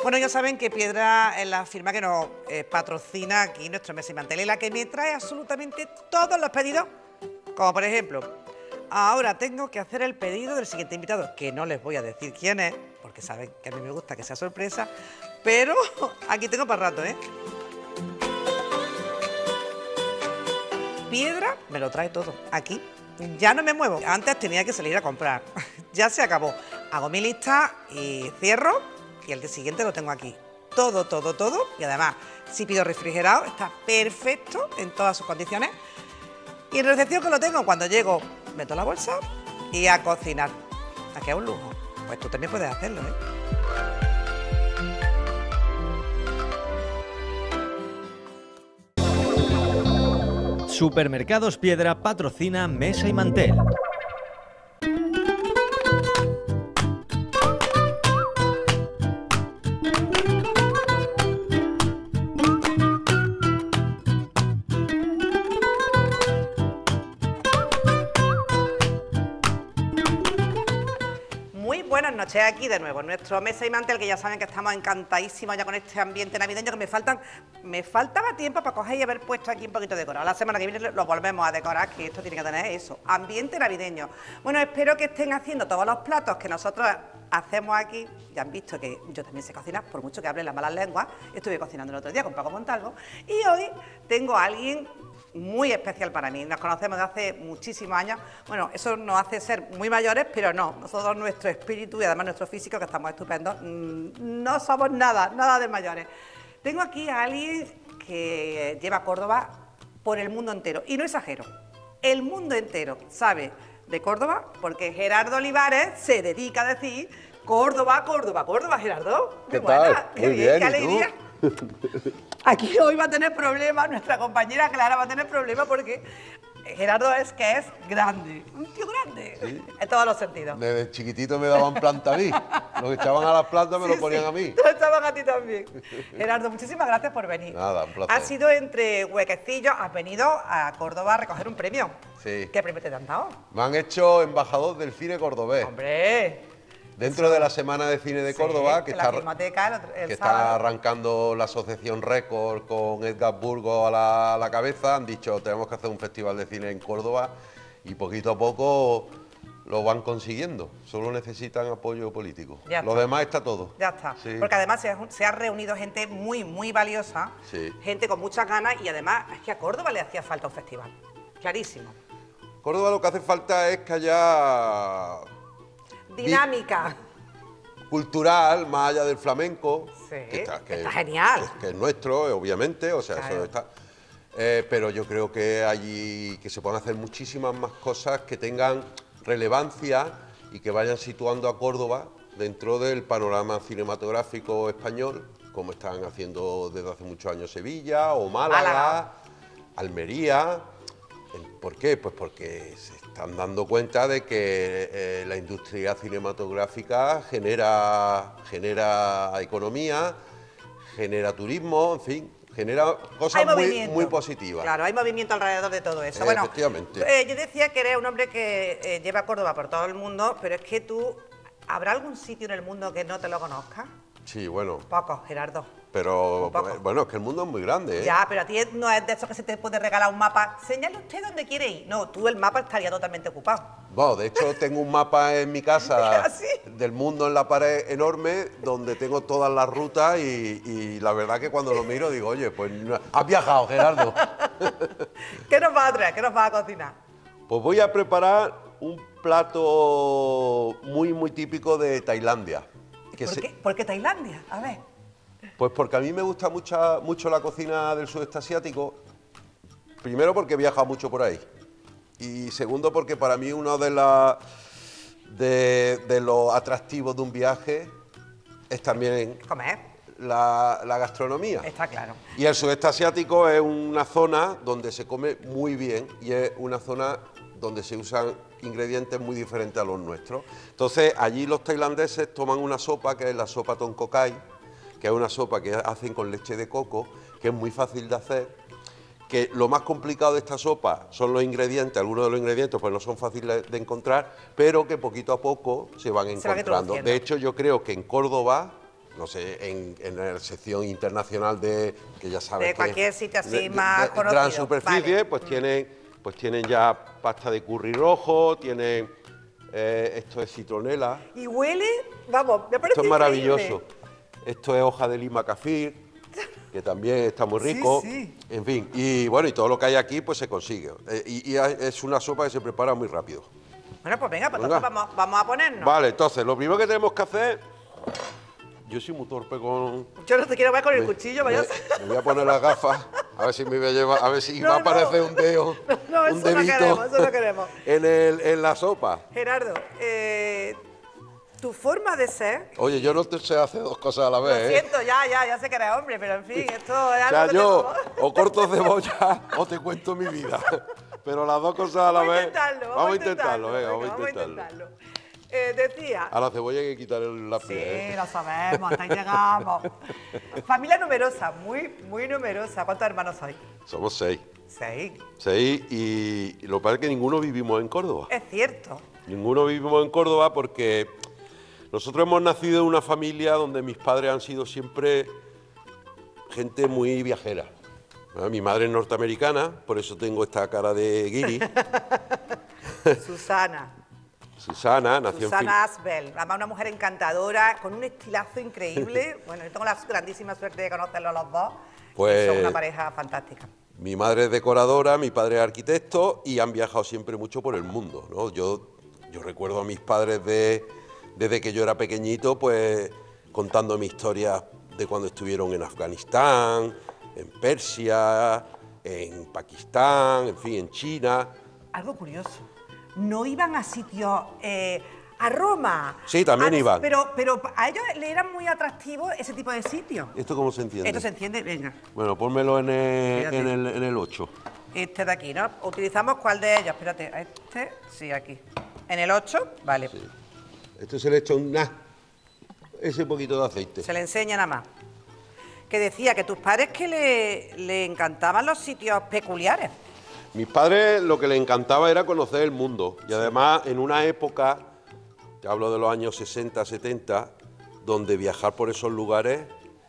Bueno, ya saben que Piedra es la firma que nos patrocina aquí nuestro Mesa y Mantel, y la que me trae absolutamente todos los pedidos, como por ejemplo, ahora tengo que hacer el pedido del siguiente invitado, que no les voy a decir quién es, porque saben que a mí me gusta que sea sorpresa, pero aquí tengo para rato, ¿eh? Piedra me lo trae todo, aquí. Ya no me muevo. Antes tenía que salir a comprar. Ya se acabó. Hago mi lista y cierro y el día siguiente lo tengo aquí. Todo, todo, todo. Y además, si pido refrigerado, está perfecto en todas sus condiciones. Y en recepción que lo tengo, cuando llego, meto la bolsa y a cocinar. Aquí es un lujo. Pues tú también puedes hacerlo, ¿eh? Supermercados Piedra patrocina Mesa y Mantel. Muy buenas noches, aquí de nuevo en nuestro Mesa y Mantel, que ya saben que estamos encantadísimos ya con este ambiente navideño, que me faltaba tiempo para coger y haber puesto aquí un poquito de decorado. La semana que viene lo volvemos a decorar, que esto tiene que tener eso, ambiente navideño. Bueno, espero que estén haciendo todos los platos que nosotros hacemos aquí. Ya han visto que yo también sé cocinar, por mucho que hable las malas lenguas. Estuve cocinando el otro día con Paco Montalvo y hoy tengo a alguien muy especial para mí. Nos conocemos de hace muchísimos años. Bueno, eso nos hace ser muy mayores, pero no. Nosotros, nuestro espíritu y además nuestro físico, que estamos estupendos, no somos nada de mayores. Tengo aquí a alguien que lleva Córdoba por el mundo entero. Y no exagero, el mundo entero sabe de Córdoba porque Gerardo Olivares se dedica a decir Córdoba, Córdoba, Córdoba, Gerardo. ¿Qué buena, tal? qué Muy bien, bien, qué ¿y alegría. Aquí hoy va a tener problemas, nuestra compañera Clara va a tener problemas porque Gerardo es grande, un tío grande, Sí. En todos los sentidos. Desde chiquitito me daban planta a mí. Los que echaban a las plantas me lo ponían a mí. Lo estaban a ti también. Gerardo, muchísimas gracias por venir. Nada, un placer. Has sido entre huequecillos, has venido a Córdoba a recoger un premio. Sí. ¿Qué premio te han dado? Me han hecho embajador del cine cordobés. ¡Hombre! Dentro de la Semana de Cine de Córdoba, que, en la Filmoteca el está sábado. arrancando la asociación Record con Edgar Burgos a la cabeza, han dicho tenemos que hacer un festival de cine en Córdoba y poquito a poco lo van consiguiendo. Solo necesitan apoyo político. Ya Lo está. demás está todo. Ya está. Sí. Porque además se ha reunido gente muy valiosa, Sí. gente con muchas ganas y además es que a Córdoba le hacía falta un festival. Clarísimo. Córdoba lo que hace falta es que haya Dinámica. cultural, más allá del flamenco, Sí, que está genial. que es nuestro, obviamente, o sea, Claro. eso está. Pero yo creo que allí que se pueden hacer muchísimas más cosas que tengan relevancia y que vayan situando a Córdoba dentro del panorama cinematográfico español, como están haciendo desde hace muchos años Sevilla o Málaga. Almería. ¿Por qué? Pues porque se están dando cuenta de que la industria cinematográfica genera economía, genera turismo, en fin, genera cosas Hay movimiento. muy positivas. Claro, hay movimiento alrededor de todo eso. Bueno, Efectivamente. yo decía que eres un hombre que lleva Córdoba por todo el mundo, pero es que tú, ¿habrá algún sitio en el mundo que no te lo conozcas? Sí, bueno, Poco, Gerardo. pero Un poco. bueno, es que el mundo es muy grande, ¿eh? Ya, pero a ti no es de eso que se te puede regalar un mapa. Señale usted dónde quiere ir. No, tú el mapa estaría totalmente ocupado. Bueno, de hecho tengo un mapa en mi casa ¿Ah, sí? del mundo en la pared enorme donde tengo todas las rutas y la verdad que cuando lo miro digo, oye, pues has viajado, Gerardo. ¿Qué nos va a traer? ¿Qué nos va a cocinar? Pues voy a preparar un plato muy típico de Tailandia. ¿Por qué Tailandia? A ver. Pues porque a mí me gusta mucho la cocina del sudeste asiático. Primero porque he viajado mucho por ahí. Y segundo porque para mí uno de los atractivos de un viaje es también Comer. la gastronomía. Está claro. Y el sudeste asiático es una zona donde se come muy bien y es una zona donde se usan ingredientes muy diferentes a los nuestros. Entonces, allí los tailandeses toman una sopa que es la sopa tom kha gai, que es una sopa que hacen con leche de coco, que es muy fácil de hacer, que lo más complicado de esta sopa son los ingredientes, algunos de los ingredientes pues no son fáciles de encontrar, pero que poquito a poco se van encontrando. introduciendo. De hecho, yo creo que en Córdoba no sé, en la sección internacional de, que ya sabes De que- cualquier sitio así de más gran conocido, superficie, vale. pues tienen ya pasta de curry rojo, tienen esto es citronela, Y huele, vamos, me esto parece es maravilloso, increíble. esto es hoja de lima kafir, que también está muy Sí, rico, sí. en fin, y bueno, y todo lo que hay aquí pues se consigue, y es una sopa que se prepara muy rápido. Bueno, pues venga, pues Venga. entonces vamos a ponernos. Vale, entonces, lo primero que tenemos que hacer, yo soy muy torpe con... Yo no te quiero ver con el Me- cuchillo, vaya. me voy a poner las gafas, a ver si me voy a llevar, a ver si No, va a no. aparecer un dedo, No, un eso no dedito queremos, eso no queremos. en la sopa. Gerardo, tu forma de ser, Oye, yo no te sé hacer dos cosas a la lo vez, ¿eh? siento, ya sé que eres hombre, pero en fin, esto es O algo sea, que yo te o corto cebolla o te cuento mi vida, pero las dos cosas a la Vamos a vez. intentarlo, Vamos a intentarlo, venga, vamos a intentarlo. Decía, A la cebolla hay que quitar la sí, piel, ¿eh? lo sabemos, hasta ahí llegamos. Familia numerosa, muy numerosa. ¿Cuántos hermanos sois? Somos 6. 6. 6 y lo que pasa es que ninguno vivimos en Córdoba. Es cierto. Ninguno vivimos en Córdoba porque nosotros hemos nacido en una familia donde mis padres han sido siempre gente muy viajera. Mi madre es norteamericana, por eso tengo esta cara de guiri. Susana. Susana nació Susana Asbel, además una mujer encantadora, con un estilazo increíble. Bueno, yo tengo la grandísima suerte de conocerlos los dos. Pues- Y son una pareja fantástica. Mi madre es decoradora, mi padre es arquitecto y han viajado siempre mucho por el mundo, ¿no? Yo recuerdo a mis padres desde que yo era pequeñito, pues contándome historias de cuando estuvieron en Afganistán, en Persia, en Pakistán, en fin, en China. Algo curioso, no iban a sitios, a Roma. Sí, también iban. Pero a ellos le eran muy atractivos ese tipo de sitios. ¿Esto cómo se entiende? Esto se entiende, venga, Bueno, pónmelo Fíjate. en el 8. este de aquí, ¿no? ¿Utilizamos cuál de ellos? Espérate, este, sí, aquí. ¿En el 8? Vale, Sí. Esto se le echa ese poquito de aceite. se le enseña nada más. Que decía que tus padres que le encantaban los sitios peculiares. Mis padres lo que les encantaba era conocer el mundo y además en una época, te hablo de los años 60, 70, donde viajar por esos lugares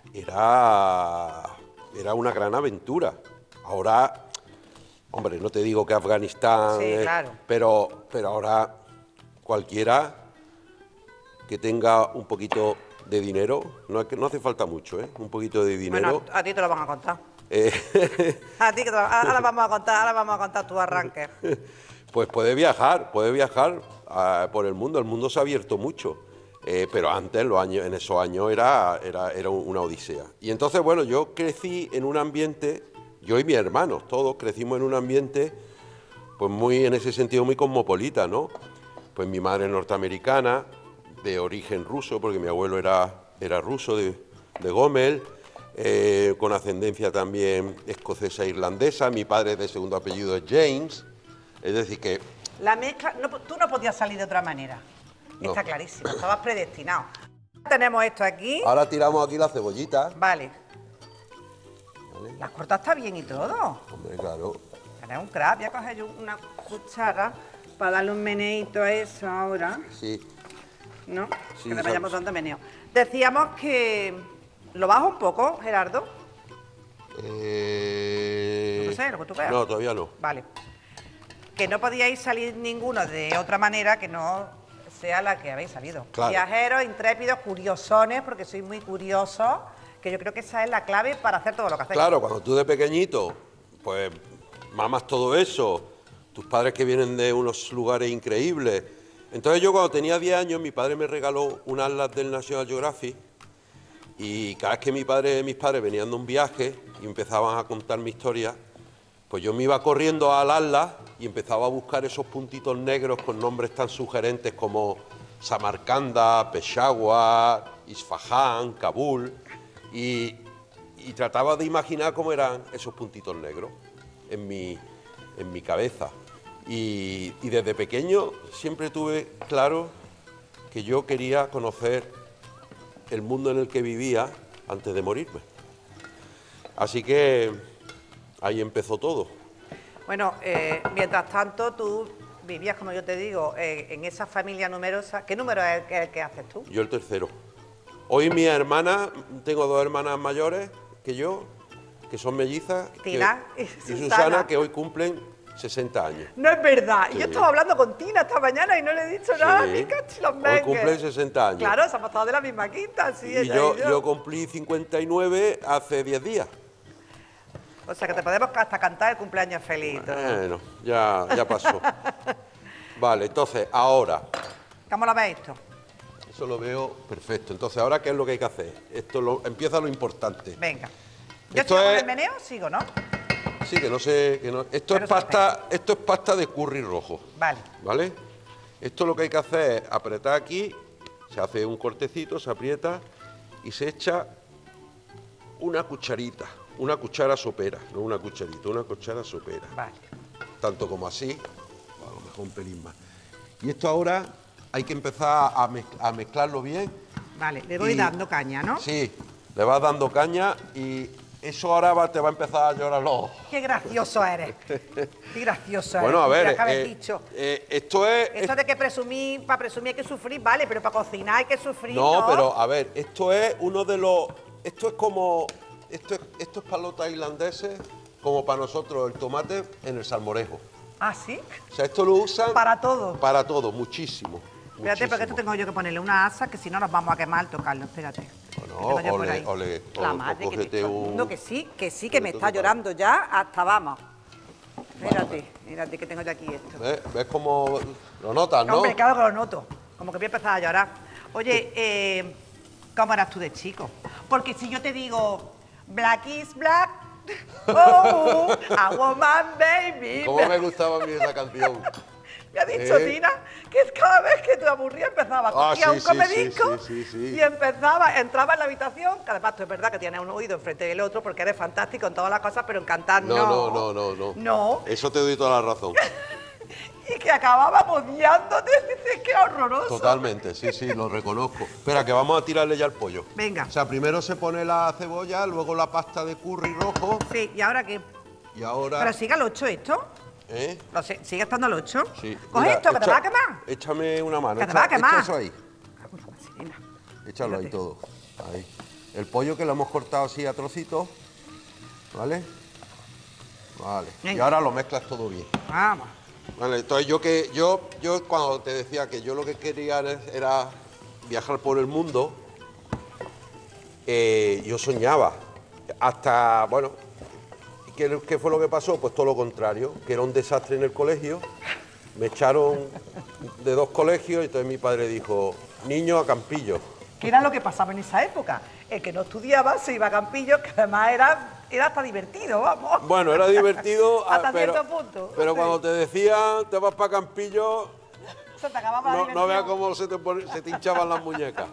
era una gran aventura. Ahora, hombre, no te digo que Afganistán, Sí, claro. pero ahora cualquiera que tenga un poquito de dinero, no hace falta mucho, ¿eh? Un poquito de dinero. Bueno, a ti te lo van a contar. eh, A ti que ahora vamos a contar tu arranque. Pues puede viajar por el mundo se ha abierto mucho, pero antes, en esos años, era una odisea. Y entonces, bueno, yo crecí en un ambiente, yo y mis hermanos, todos crecimos en un ambiente, pues muy, en ese sentido, muy cosmopolita, ¿no? Pues mi madre es norteamericana, de origen ruso, porque mi abuelo era ruso, de Gómez, con ascendencia también escocesa e irlandesa, mi padre de segundo apellido es James, es decir que... La mezcla, tú no podías salir de otra manera. No. Está clarísimo, estabas predestinado. Tenemos esto aquí. Ahora tiramos aquí la cebollita. Vale. ¿Vale? Las cortas está bien y todo. Hombre, claro. Eres un crack, voy a coger yo una cuchara para darle un meneíto a eso ahora, Sí. ¿no? Sí, Que le vayamos sabes. dando meneo. Decíamos que... ¿Lo bajo un poco, Gerardo? No sé, lo que tú veas. No, todavía no. Vale. Que no podíais salir ninguno de otra manera que no sea la que habéis salido. Claro. Viajeros, intrépidos, curiosones, porque sois muy curiosos, que yo creo que esa es la clave para hacer todo lo que hacéis. Claro, cuando tú de pequeñito, pues mamas todo eso, tus padres que vienen de unos lugares increíbles. Entonces yo cuando tenía 10 años, mi padre me regaló un atlas del National Geographic y cada vez que mis padres venían de un viaje y empezaban a contar mi historia, pues yo me iba corriendo al atlas y empezaba a buscar esos puntitos negros con nombres tan sugerentes como Samarcanda, Peshawar, Isfahán, Kabul, y trataba de imaginar cómo eran esos puntitos negros en mi cabeza. Y desde pequeño siempre tuve claro que yo quería conocer el mundo en el que vivía antes de morirme. Así que ahí empezó todo. Bueno, mientras tanto tú vivías, como yo te digo, en esa familia numerosa. ¿Qué número es el que haces tú? Yo el tercero. Hoy mi hermana, tengo dos hermanas mayores que yo, que son mellizas, Tina y y Susana. Susana, que hoy cumplen 60 años. No es verdad. Sí. Yo estaba hablando con Tina esta mañana y no le he dicho nada, Sí. ni cachi los Hoy mengues. cumplen 60 años. Claro, se ha pasado de la misma quinta, sí. Y ella yo cumplí 59 hace 10 días. O sea que te podemos hasta cantar el cumpleaños feliz. y todo. Bueno, ya pasó. Vale, entonces, ahora, ¿Cómo lo ves esto? eso lo veo perfecto. Entonces, ¿ahora qué es lo que hay que hacer? Empieza lo importante. Venga. ¿Yo Esto sigo con es- el meneo? Sigo, ¿no? Sí, que no sé, que no. Esto Pero es pasta de curry rojo. Vale. ¿Vale? Esto lo que hay que hacer es apretar aquí, se hace un cortecito, se aprieta y se echa una cucharita, una cuchara sopera, no una cucharita, una cuchara sopera. Vale. Tanto como así, o a lo mejor un pelín más. Y esto ahora hay que empezar a mezclarlo bien. Vale, le voy Y- dando caña, ¿no? Sí, le vas dando caña y eso ahora te va a empezar a llorar los ojos. Qué gracioso eres. Qué gracioso eres. Bueno, a ver, Tendrías que haber dicho. esto es... Esto de que presumir, para presumir hay que sufrir, vale, pero para cocinar hay que sufrir, No, ¿no? pero a ver, esto es uno de los... Esto es como... Esto es para los tailandeses, como para nosotros el tomate en el salmorejo. ¿Ah, sí? O sea, esto lo usan... Para todo. Para todo, muchísimo. Espérate, porque esto muchísimo. tengo yo que ponerle una asa, que si no nos vamos a quemar al tocarlo, espérate. Bueno, Que tengo yo por ole, ahí. ole, La o madre que me cógete está un- diciendo que sí, que me Cógete está otro llorando ya hasta vamos. Espérate que tengo yo aquí esto. ¿Ves cómo lo notas, no? Hombre, claro que lo noto. Como que voy a empezar a llorar. Oye, ¿cómo eras tú de chico? Porque si yo te digo, black is black, oh, a woman baby. ¿Cómo me gustaba a mí esa canción? Me ha dicho Tina que cada vez que te aburría empezaba, Ah, cogía sí, un sí, comedisco sí. y entraba en la habitación, que además tú es verdad que tienes un oído enfrente del otro porque eres fantástico en todas las cosas, pero en cantar no. No. No, Eso te doy toda la razón. y que acabábamos odiándote, dices que horroroso. Totalmente, sí, lo reconozco. Espera, que vamos a tirarle ya el pollo. Venga. O sea, primero se pone la cebolla, luego la pasta de curry rojo Sí, ¿y ahora qué? y ahora... ¿Pero sigue al 8 esto? ¿Eh? ¿Sigue estando al 8? Sí. Coge Mira, esto, que te va a quemar. Échame una mano. Que te va a quemar. Echa eso ahí. Cago en la vaselina. Échalo ahí Fíjate. todo. Ahí. El pollo que lo hemos cortado así a trocitos. ¿Vale? Vale. Y Venga. ahora lo mezclas todo bien. Vamos. Vale, entonces yo cuando te decía que yo lo que quería era viajar por el mundo, yo soñaba. Hasta, bueno, ¿qué fue lo que pasó? Pues todo lo contrario, que era un desastre en el colegio. Me echaron de 2 colegios y entonces mi padre dijo, niño a Campillo. ¿Qué era lo que pasaba en esa época? El que no estudiaba se iba a Campillo, que además era hasta divertido, vamos. Bueno, era divertido, Hasta pero, cierto punto. pero Sí. cuando te decían te vas para Campillo, Se te acababa la no diversión. veas cómo se te hinchaban las muñecas.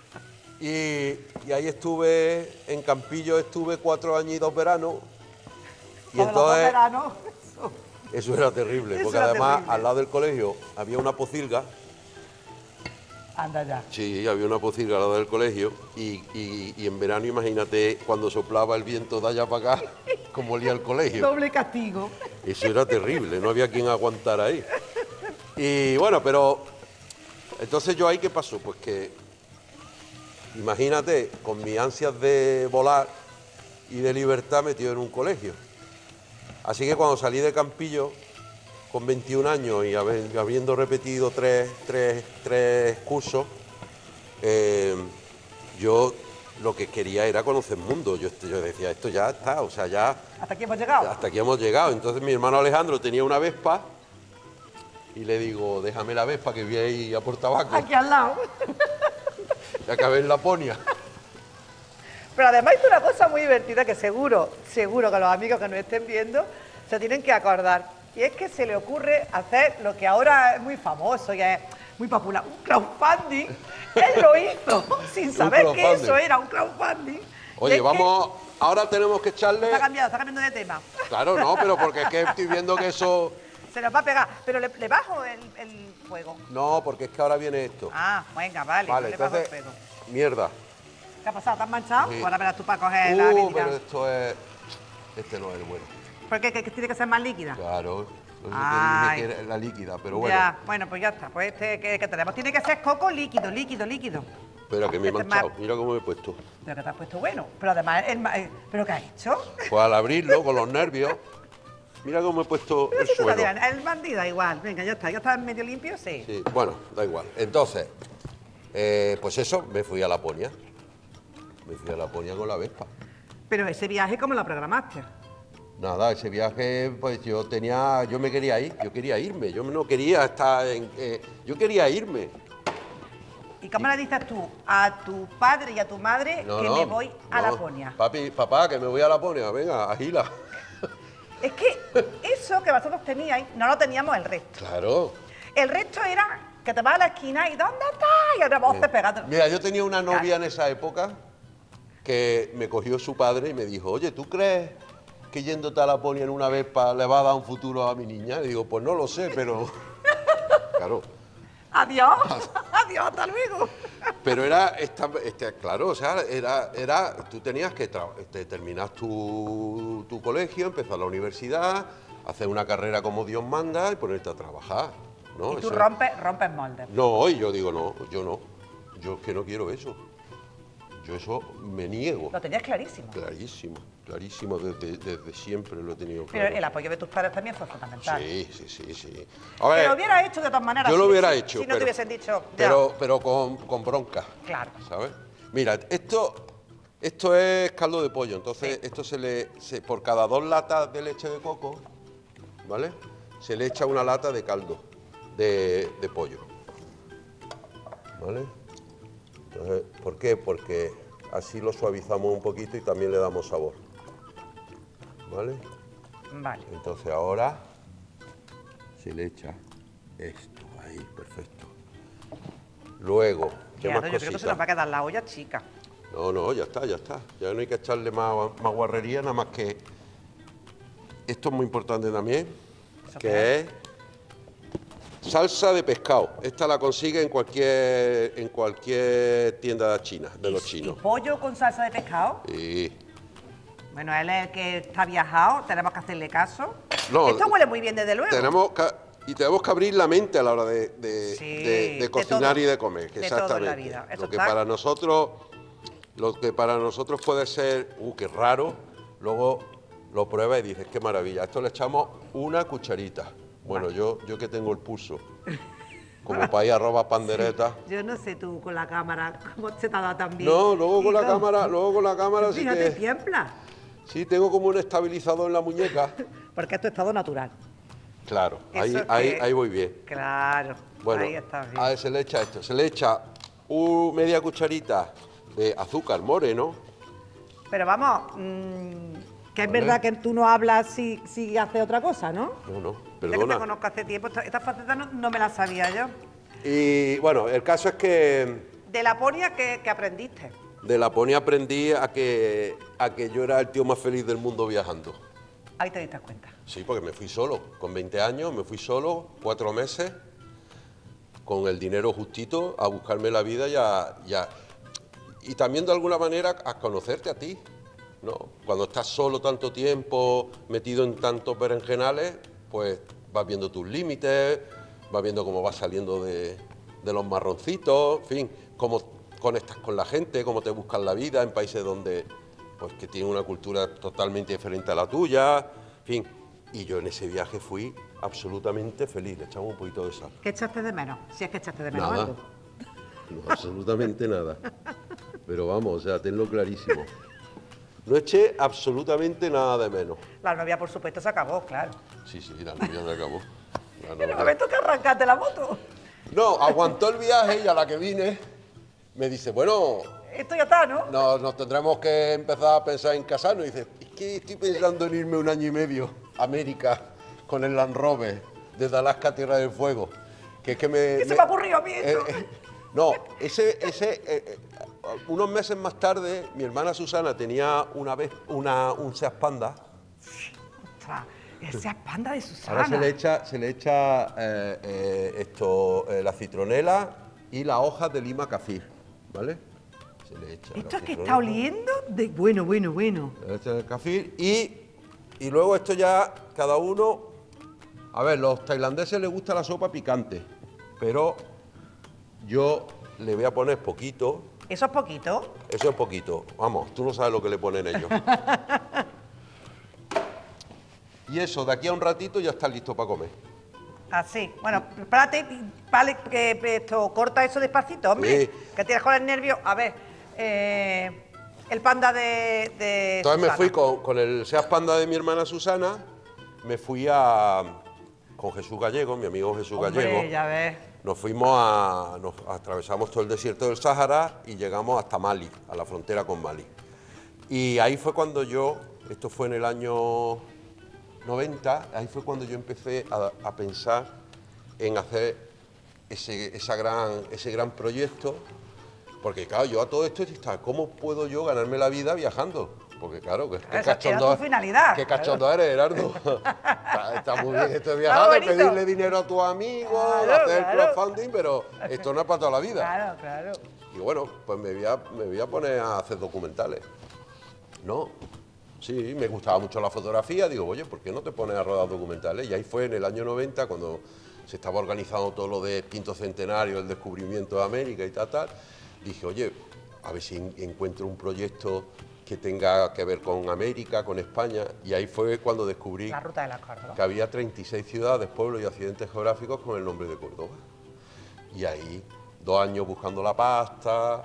Y ahí estuve, en Campillo estuve 4 años y 2 veranos. Y Lo de los dos entonces, veranos, eso era terrible, Eso porque era además terrible. al lado del colegio había una pocilga. anda ya. Sí, había una pocilga al lado del colegio. Y en verano, imagínate, cuando soplaba el viento de allá para acá, como olía el colegio. Doble castigo. Eso era terrible, no había quien aguantara ahí. Y bueno, pero entonces yo ahí, ¿qué pasó? Pues que, imagínate, con mis ansias de volar y de libertad metido en un colegio. Así que cuando salí de Campillo, con 21 años y habiendo repetido tres cursos, yo lo que quería era conocer el mundo. Yo decía, esto ya está, o sea, ya ¿Hasta aquí hemos llegado? hasta aquí hemos llegado. Entonces mi hermano Alejandro tenía una Vespa y le digo, déjame la Vespa que voy a ir a por tabaco. Aquí al lado. Y acabé en Laponia. Pero además es una cosa muy divertida que seguro que los amigos que nos estén viendo se tienen que acordar. Y es que se le ocurre hacer lo que ahora es muy famoso y es muy popular, un crowdfunding. Él lo hizo sin saber que crowdfunding. eso era un crowdfunding. Y Oye, es vamos, ahora tenemos que echarle... Está cambiando de tema. Claro, no, pero porque es que estoy viendo que eso... Se nos va a pegar. Pero le bajo el fuego. No, porque es que ahora viene esto. Ah, venga, vale. Vale, le bajo el entonces, fuego. mierda. ¿Qué ha pasado? ¿Te has manchado? Sí. Ahora verás tú para coger la habilidad. Pero esto es... Este no es el bueno. ¿Por qué? ¿Que tiene que ser más líquida? Claro, por eso Ay. te dije que era la líquida, pero bueno. Ya, bueno, pues ya está. Pues que tenemos. Tiene que ser coco líquido. Espera, que me he Este es manchado. más- Mira cómo me he puesto. Pero que te has puesto bueno. Pero además, ¿pero qué has hecho? Pues al abrirlo, con los nervios, mira cómo he puesto el Sí, suelo. Adrián, el bandido igual. Venga, ya está medio limpio, sí. Sí, bueno, da igual. Entonces, pues eso, me fui a Laponia. Me fui a Laponia con la Vespa. Pero ese viaje, ¿cómo lo programaste? Nada, ese viaje, pues yo me quería ir, yo quería irme, yo no quería estar yo quería irme. ¿Y cómo le dices tú a tu padre y a tu madre que me voy a no. Laponia? Papá, que me voy a Laponia, venga, agila. Es que eso que vosotros teníais, no lo teníamos el resto. Claro. El resto era que te vas a la esquina y ¿dónde estás? Y ahora voces pegando. Mira, yo tenía una novia en esa época que me cogió su padre y me dijo, oye, ¿tú crees que yéndote a Laponia en una Vespa le va a dar un futuro a mi niña? Y digo, pues no lo sé, pero... Claro. Adiós, adiós, hasta luego. Pero era, claro, o sea, tú tenías que terminar tu colegio, empezar la universidad, hacer una carrera como Dios manda y ponerte a trabajar, ¿no? Y tú Eso- rompes moldes. No, y yo digo, no, yo es que no quiero eso. Yo eso me niego. Lo tenías clarísimo. Clarísimo, desde siempre lo he tenido Pero claro. el apoyo de tus padres también fue fundamental. Sí. A ver, Pero lo hubieras hecho de todas maneras. yo lo si- hubiera si- hecho, Si no te hubiesen dicho, ya. pero con bronca. Claro. ¿Sabes? Mira, esto es caldo de pollo, entonces esto por cada 2 latas de leche de coco, ¿vale? Se le echa una lata de caldo de pollo. ¿Vale? Entonces, ¿por qué? Porque así lo suavizamos un poquito y también le damos sabor. ¿Vale? Vale. Entonces ahora se le echa esto, ahí, perfecto. Luego, ¿qué Claro, más yo creo que se cositas? nos va a quedar la olla chica. No, ya está. Ya no hay que echarle más guarrería, nada más que... Esto es muy importante también, ¿Eso que qué es salsa de pescado. Esta la consigue en cualquier tienda china, de los ¿Y chinos. pollo con salsa de pescado? Y Bueno, él es el que está viajado, tenemos que hacerle caso. No, Esto huele muy bien, desde luego. tenemos que abrir la mente a la hora de Sí, de cocinar todo. y de comer. De todo en la Exactamente. vida. Esto Lo que está- para nosotros puede ser, qué raro, luego lo pruebas y dices, qué maravilla. Esto le echamos una cucharita. Bueno, yo que tengo el pulso, como para ir a robar panderetas. Yo no sé tú con la cámara cómo se te ha dado tan bien. No, luego con la Hijo, cámara sí Fíjate, que... tiembla. Sí, tengo como un estabilizador en la muñeca. Porque es tu estado natural. Claro, Eso es ahí que- ahí voy bien. Claro, Bueno, ahí está bien. a ver, se le echa esto. Se le echa media cucharita de azúcar moreno. Pero vamos, que es Vale. verdad que tú no hablas si haces otra cosa, ¿no? No, Ya que te perdona. conozco hace tiempo, esta faceta no me la sabía yo. Y bueno, el caso es que De Laponia, ¿qué aprendiste? de Laponia aprendí a que yo era el tío más feliz del mundo viajando. Ahí te diste cuenta. Sí, porque me fui solo. Con 20 años me fui solo, 4 meses, con el dinero justito, a buscarme la vida y también de alguna manera a conocerte a ti, ¿no? Cuando estás solo tanto tiempo, metido en tantos berenjenales, pues vas viendo tus límites, vas viendo cómo vas saliendo de los marroncitos, en fin, cómo conectas con la gente, cómo te buscan la vida en países donde, pues que tienen una cultura totalmente diferente a la tuya, en fin. Y yo en ese viaje fui absolutamente feliz, le echamos un poquito de sal. ¿Qué echaste de menos? Si es que echaste de menos Nada. algo. No, absolutamente nada. Pero vamos, o sea, tenlo clarísimo. No eché absolutamente nada de menos. La novia, por supuesto, se acabó, claro. Sí, la novia se acabó. La En el novia. momento que arrancaste la moto. No, aguantó el viaje y a la que vine me dice, bueno, Esto ya está, ¿no? nos tendremos que empezar a pensar en casarnos. Y dice, es que estoy pensando en irme 1 año y medio a América con el Land Rover desde Alaska a Tierra del Fuego. Que es que ¿Qué se me ha ocurrido a mí esto? No, unos meses más tarde, mi hermana Susana tenía un Seat Panda. Ostras, esa panda de Susana. Ahora se le echa la citronela y las hojas de lima cafir, ¿vale? Se le echa Esto la es que citronela, está oliendo de... Bueno. se le echa el cafir y luego esto ya cada uno... A ver, los tailandeses les gusta la sopa picante, pero yo le voy a poner poquito. ¿Eso es poquito? Eso es poquito. Vamos, tú no sabes lo que le ponen ellos. Y eso, de aquí a un ratito ya está listo para comer. Así. Bueno, espérate, vale, que esto, corta eso despacito, hombre. Sí. Que tienes con el nervio. A ver, el panda de Entonces me Susana. fui con el Seat Panda de mi hermana Susana, me fui con Jesús Gallego, mi amigo Jesús Hombre, Gallego. ya ves. Nos fuimos nos atravesamos todo el desierto del Sáhara y llegamos hasta Mali, a la frontera con Mali. Y ahí fue cuando esto fue en el año 90, ahí fue cuando yo empecé a pensar en hacer ese gran proyecto, porque claro, yo a todo esto estaba, ¿cómo puedo yo ganarme la vida viajando? Porque claro, qué Esa era tu finalidad. Qué cachondo eres, Gerardo. está muy bien esto de viajar, de bonito. pedirle dinero a tus amigos, de Claro, hacer claro. crowdfunding, pero esto no es para toda la vida. Claro, claro. Y bueno, pues me voy a poner a hacer documentales. No, sí, me gustaba mucho la fotografía, digo, oye, ¿por qué no te pones a rodar documentales? Y ahí fue en el año 90, cuando se estaba organizando todo lo de quinto centenario, el descubrimiento de América y tal, dije, oye, a ver si encuentro un proyecto que tenga que ver con América, con España, y ahí fue cuando descubrí La ruta de las Córdoba. que había 36 ciudades, pueblos y accidentes geográficos con el nombre de Córdoba. Y ahí, 2 años buscando la pasta,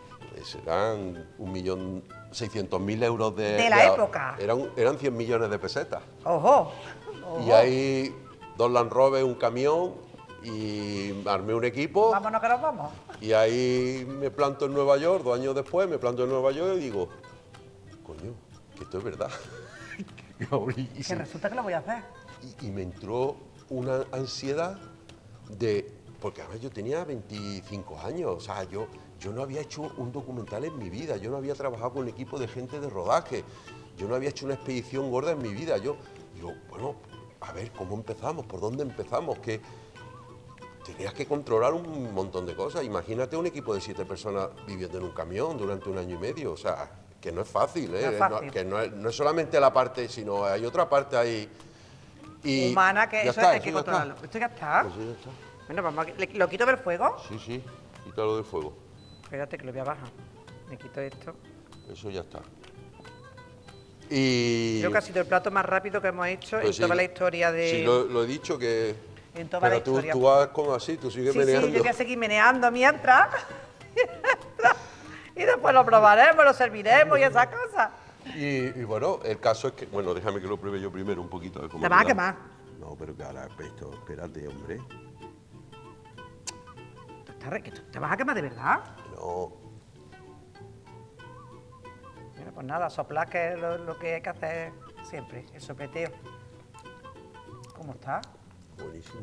serán 1.600.000 euros De la época. Eran 100 millones de pesetas. Ojo. Y ahí 2 Land Rover, un camión, y armé un equipo. Vámonos que nos vamos. Y ahí me planto en Nueva York, 2 años después me planto en Nueva York y digo, coño, que esto es verdad. Y Que resulta que lo voy a hacer. y me entró una ansiedad porque además yo tenía 25 años, o sea, yo no había hecho un documental en mi vida, yo no había trabajado con un equipo de gente de rodaje, yo no había hecho una expedición gorda en mi vida, yo digo, bueno, a ver, ¿cómo empezamos? ¿Por dónde empezamos? Que tenías que controlar un montón de cosas, imagínate un equipo de 7 personas viviendo en un camión durante 1 año y medio, o sea, que no es fácil, ¿eh? No es fácil. Que no es solamente la parte, sino hay otra parte ahí. Y Humana, que ya eso está, hay que ya está. controlarlo. ¿Esto ya está? Pues ya está. Bueno, vamos ¿lo quito del fuego? Sí, sí, quítalo del fuego. Espérate que lo voy a bajar. Me quito esto. Eso ya está. Y Creo que ha sido el plato más rápido que hemos hecho pues en sí, toda la historia de... Sí, lo he dicho que. En toda Pero la historia. tú vas como así, tú sigues Sí, meneando. sí, yo voy a seguir meneando mientras. Y después lo probaremos, lo serviremos y esas cosas. Y bueno, el caso es que. Bueno, déjame que lo pruebe yo primero un poquito. A ver cómo Te vas a queda. quemar. No, pero que ahora esto, espérate, hombre. Que tú te vas a quemar de verdad. No, Mira, pues nada, soplar que es lo que hay que hacer siempre, el sopleteo. ¿Cómo está? buenísimo.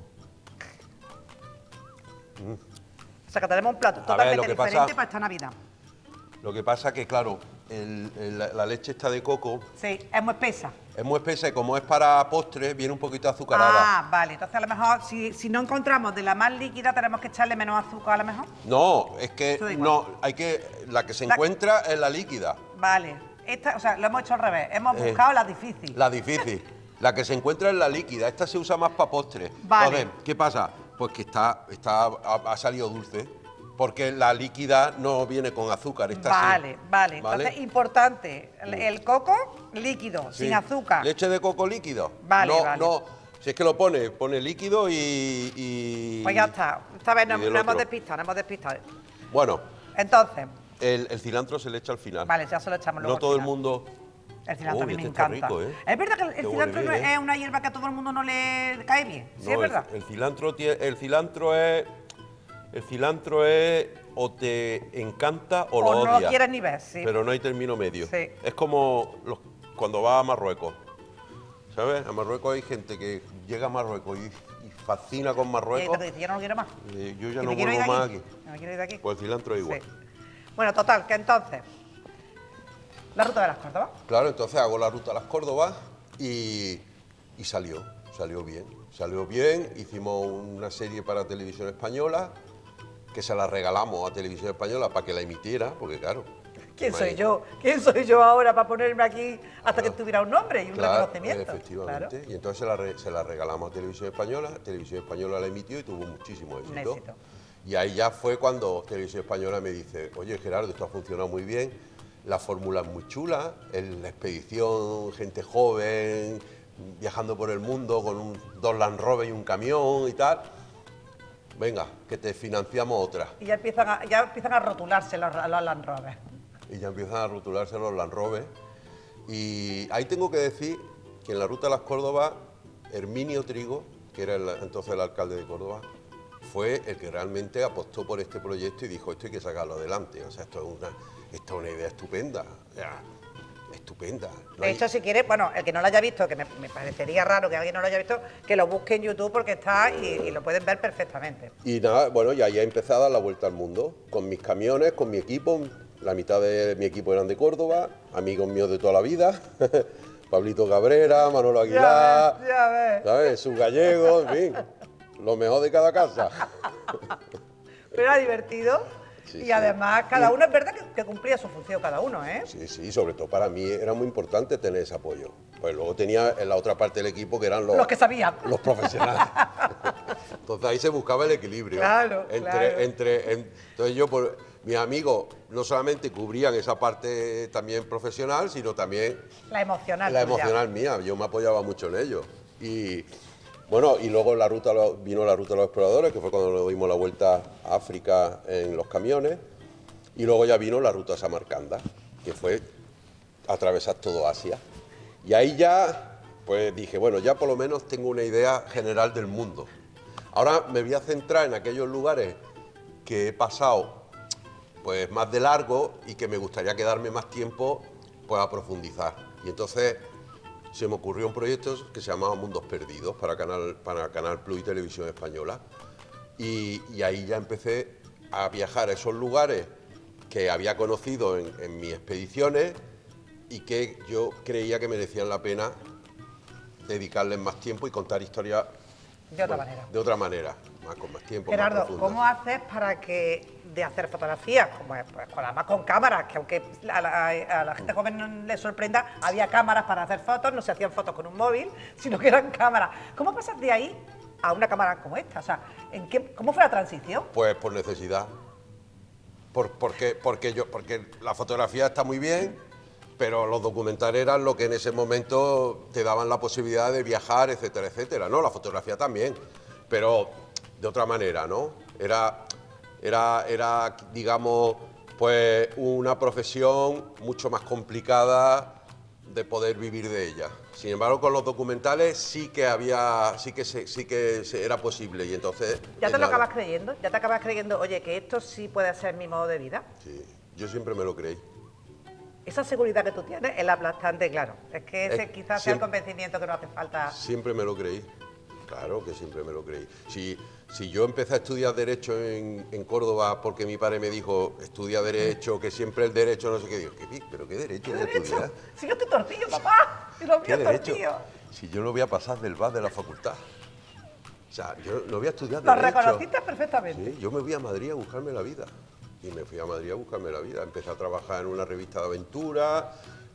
O sea, que tenemos un plato ver, totalmente lo que pasa- diferente para esta Navidad. Lo que pasa que, claro, la leche esta de coco Sí, es muy espesa. es muy espesa y como es para postre, viene un poquito azucarada. Ah, vale. Entonces, a lo mejor, si no encontramos de la más líquida, tenemos que echarle menos azúcar, a lo mejor. No, es que Eso da igual. no, la que se encuentra es la líquida, Vale. Esta, o sea, lo hemos hecho al revés. Hemos buscado la difícil. la difícil. La que se encuentra es la líquida, esta se usa más para postre. Vale. Entonces, ¿qué pasa? Pues que ha salido dulce, porque la líquida no viene con azúcar, esta sí. Vale. Entonces, importante, el coco líquido, Sí. sin azúcar. Leche de coco líquido. Vale, no, vale. No, si es que lo pone líquido y Pues ya está. Esta vez y no del hemos otro. despistado, no hemos despistado. Bueno, Entonces, el cilantro se le echa al final. vale, ya se lo echamos luego. No al todo el final. mundo. El cilantro a mí Uy, me este está encanta. rico, ¿eh? Es verdad que el Este cilantro huele no bien, es ¿eh? una hierba que a todo el mundo no le cae bien. Sí, No, es verdad. El cilantro es o te encanta o lo O no odias. lo quieres ni ver, sí. Pero no hay término medio. Sí. Es como cuando vas a Marruecos. ¿Sabes? A Marruecos hay gente que llega a Marruecos y fascina con Marruecos. Te dice, yo no lo quiero más. Yo ya Que no me quiero ir de vuelvo más aquí. No me quiero ir de aquí. Pues el cilantro es igual. Sí. Bueno, total, que entonces, la ruta de las Córdobas. Claro, entonces hago la ruta a las Córdobas y salió bien. Salió bien, hicimos una serie para Televisión Española, que se la regalamos a Televisión Española para que la emitiera, porque claro. ¿Quién soy imagínate. yo? ¿Quién soy yo ahora para ponerme aquí hasta que tuviera un nombre y un Claro, reconocimiento? efectivamente. Claro. Y entonces se la regalamos a Televisión Española la emitió y tuvo muchísimo Un éxito. éxito. Y ahí ya fue cuando Televisión Española me dice, oye Gerardo, esto ha funcionado muy bien, la fórmula es muy chula, la expedición, gente joven, viajando por el mundo con dos Land Rover y un camión y tal. Venga, que te financiamos otra. Y ya empiezan a rotularse los Land Rover. Y ya empiezan a rotularse los Land Rover. Y ahí tengo que decir que en la Ruta de las Córdobas, Herminio Trigo, que era entonces el alcalde de Córdoba, fue el que realmente apostó por este proyecto y dijo, esto hay que sacarlo adelante. O sea, esto es una idea estupenda. O sea, estupenda. De hecho, si quieres, bueno, el que no lo haya visto, que me parecería raro que alguien no lo haya visto, que lo busque en YouTube porque está y lo pueden ver perfectamente. Y nada, bueno, ya he empezado a dar la vuelta al mundo, con mis camiones, con mi equipo. La mitad de mi equipo eran de Córdoba, amigos míos de toda la vida. Pablito Cabrera, Manolo Aguilar, ya ves. ¿sabes? Sus gallegos, en fin, lo mejor de cada casa. Pero era divertido. Sí, y sí. además, cada uno, es verdad que cumplía su función cada uno, ¿eh? Sí, sí, sobre todo para mí era muy importante tener ese apoyo. Pues luego tenía en la otra parte del equipo que eran Los que sabían. los profesionales. Entonces ahí se buscaba el equilibrio. Claro, claro. Entonces yo, mis amigos no solamente cubrían esa parte también profesional, sino también La emocional. la tuya. emocional mía. Yo me apoyaba mucho en ello. Y bueno, y luego vino la ruta de los exploradores, que fue cuando nos dimos la vuelta a África en los camiones. Y luego ya vino la ruta a Samarcanda, que fue atravesar todo Asia. Y ahí ya, pues dije, bueno, ya por lo menos tengo una idea general del mundo. Ahora me voy a centrar en aquellos lugares que he pasado pues más de largo y que me gustaría quedarme más tiempo pues a profundizar. Y entonces se me ocurrió un proyecto que se llamaba Mundos Perdidos para Canal Plus y Televisión Española. Y ahí ya empecé a viajar a esos lugares que había conocido en mis expediciones y que yo creía que merecían la pena dedicarles más tiempo y contar historias De otra manera. de otra manera, con más tiempo, más Gerardo, profundas. ¿cómo haces para que de hacer fotografías, como pues, además con cámaras, que aunque a la gente joven no le sorprenda, había cámaras para hacer fotos, no se hacían fotos con un móvil, sino que eran cámaras. ¿Cómo pasas de ahí a una cámara como esta? O sea, ¿cómo fue la transición? Pues por necesidad. Porque la fotografía está muy bien, pero los documentales eran lo que en ese momento te daban la posibilidad de viajar, etcétera, etcétera. No, la fotografía también, pero de otra manera, ¿no? Era, digamos, pues una profesión mucho más complicada de poder vivir de ella. Sin embargo, con los documentales sí que era posible y entonces... ¿Ya te lo acabas creyendo? ¿Ya te acabas creyendo, oye, que esto sí puede ser mi modo de vida? Sí, yo siempre me lo creí. Esa seguridad que tú tienes es la aplastante, claro. Es que ese quizás sea el siempre- convencimiento que no hace falta. Siempre me lo creí, claro que siempre me lo creí. Si yo empecé a estudiar Derecho en Córdoba porque mi padre me dijo, estudia Derecho, que siempre el Derecho no sé qué, digo, ¿pero qué Derecho voy a estudiar? Si yo estoy tortillo, papá. Si lo ¿Qué mío es Derecho? tortillo. Si yo no voy a pasar del VAS de la facultad. O sea, yo no voy a estudiar Lo Derecho. reconociste perfectamente. Sí, yo me voy a Madrid a buscarme la vida. Y me fui a Madrid a buscarme la vida. Empecé a trabajar en una revista de aventura,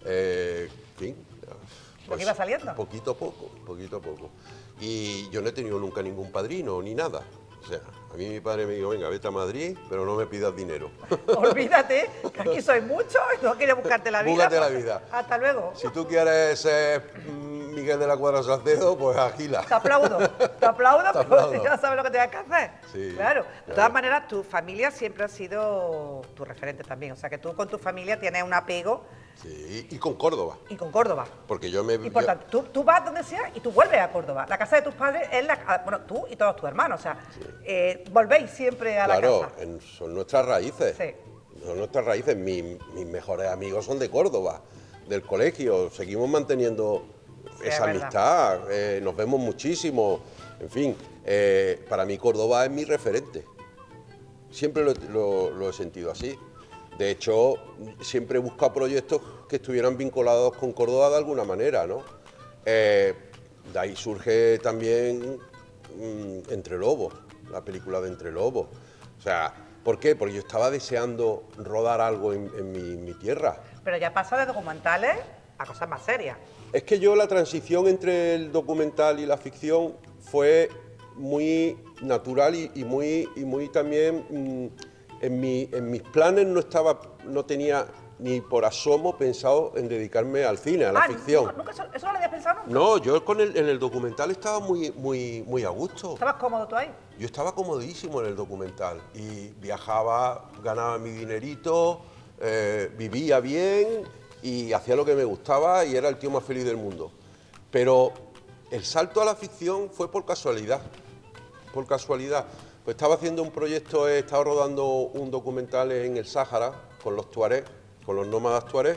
en fin. Lo que iba saliendo. Poquito a poco, poquito a poco. Y yo no he tenido nunca ningún padrino ni nada. O sea, a mí mi padre me dijo, venga, vete a Madrid, pero no me pidas dinero. Olvídate, que aquí soy mucho y no quiero buscarte la vida. Búscate la pues, vida. Hasta luego. Si tú quieres ser Miguel de la Cuadra Salcedo, pues agila. Te aplaudo, pero aplaudo. ya sabes lo que tienes que hacer. Sí, claro. De claro. todas maneras, tu familia siempre ha sido tu referente también. O sea, que tú con tu familia tienes un apego Sí, y con Córdoba. y con Córdoba. Porque yo me... Importante. Tú vas donde sea y tú vuelves a Córdoba. La casa de tus padres es bueno, tú y todos tus hermanos. O sea, volvéis siempre a la Claro, casa. son nuestras raíces. Sí. Son nuestras raíces. Mis mejores amigos son de Córdoba, del colegio. Seguimos manteniendo Sí, esa es verdad. amistad. Nos vemos muchísimo. En fin, para mí Córdoba es mi referente. Siempre lo he sentido así. De hecho, siempre he buscado proyectos que estuvieran vinculados con Córdoba de alguna manera, ¿no? De ahí surge también Entre Lobos, la película de Entre Lobos. O sea, ¿por qué? Porque yo estaba deseando rodar algo en mi tierra. Pero ya pasa de documentales a cosas más serias. Es que yo la transición entre el documental y la ficción fue muy natural y muy también en mis planes no tenía ni por asomo pensado en dedicarme al cine, a la ficción. ¿Nunca eso no lo habías pensado nunca? No, yo en el documental estaba muy a gusto. ¿Estabas cómodo tú ahí? Yo estaba comodísimo en el documental y viajaba, ganaba mi dinerito, vivía bien y hacía lo que me gustaba y era el tío más feliz del mundo. Pero el salto a la ficción fue por casualidad, por casualidad. Pues estaba haciendo un proyecto, he estado rodando un documental en el Sáhara con los tuareg, con los nómadas tuareg.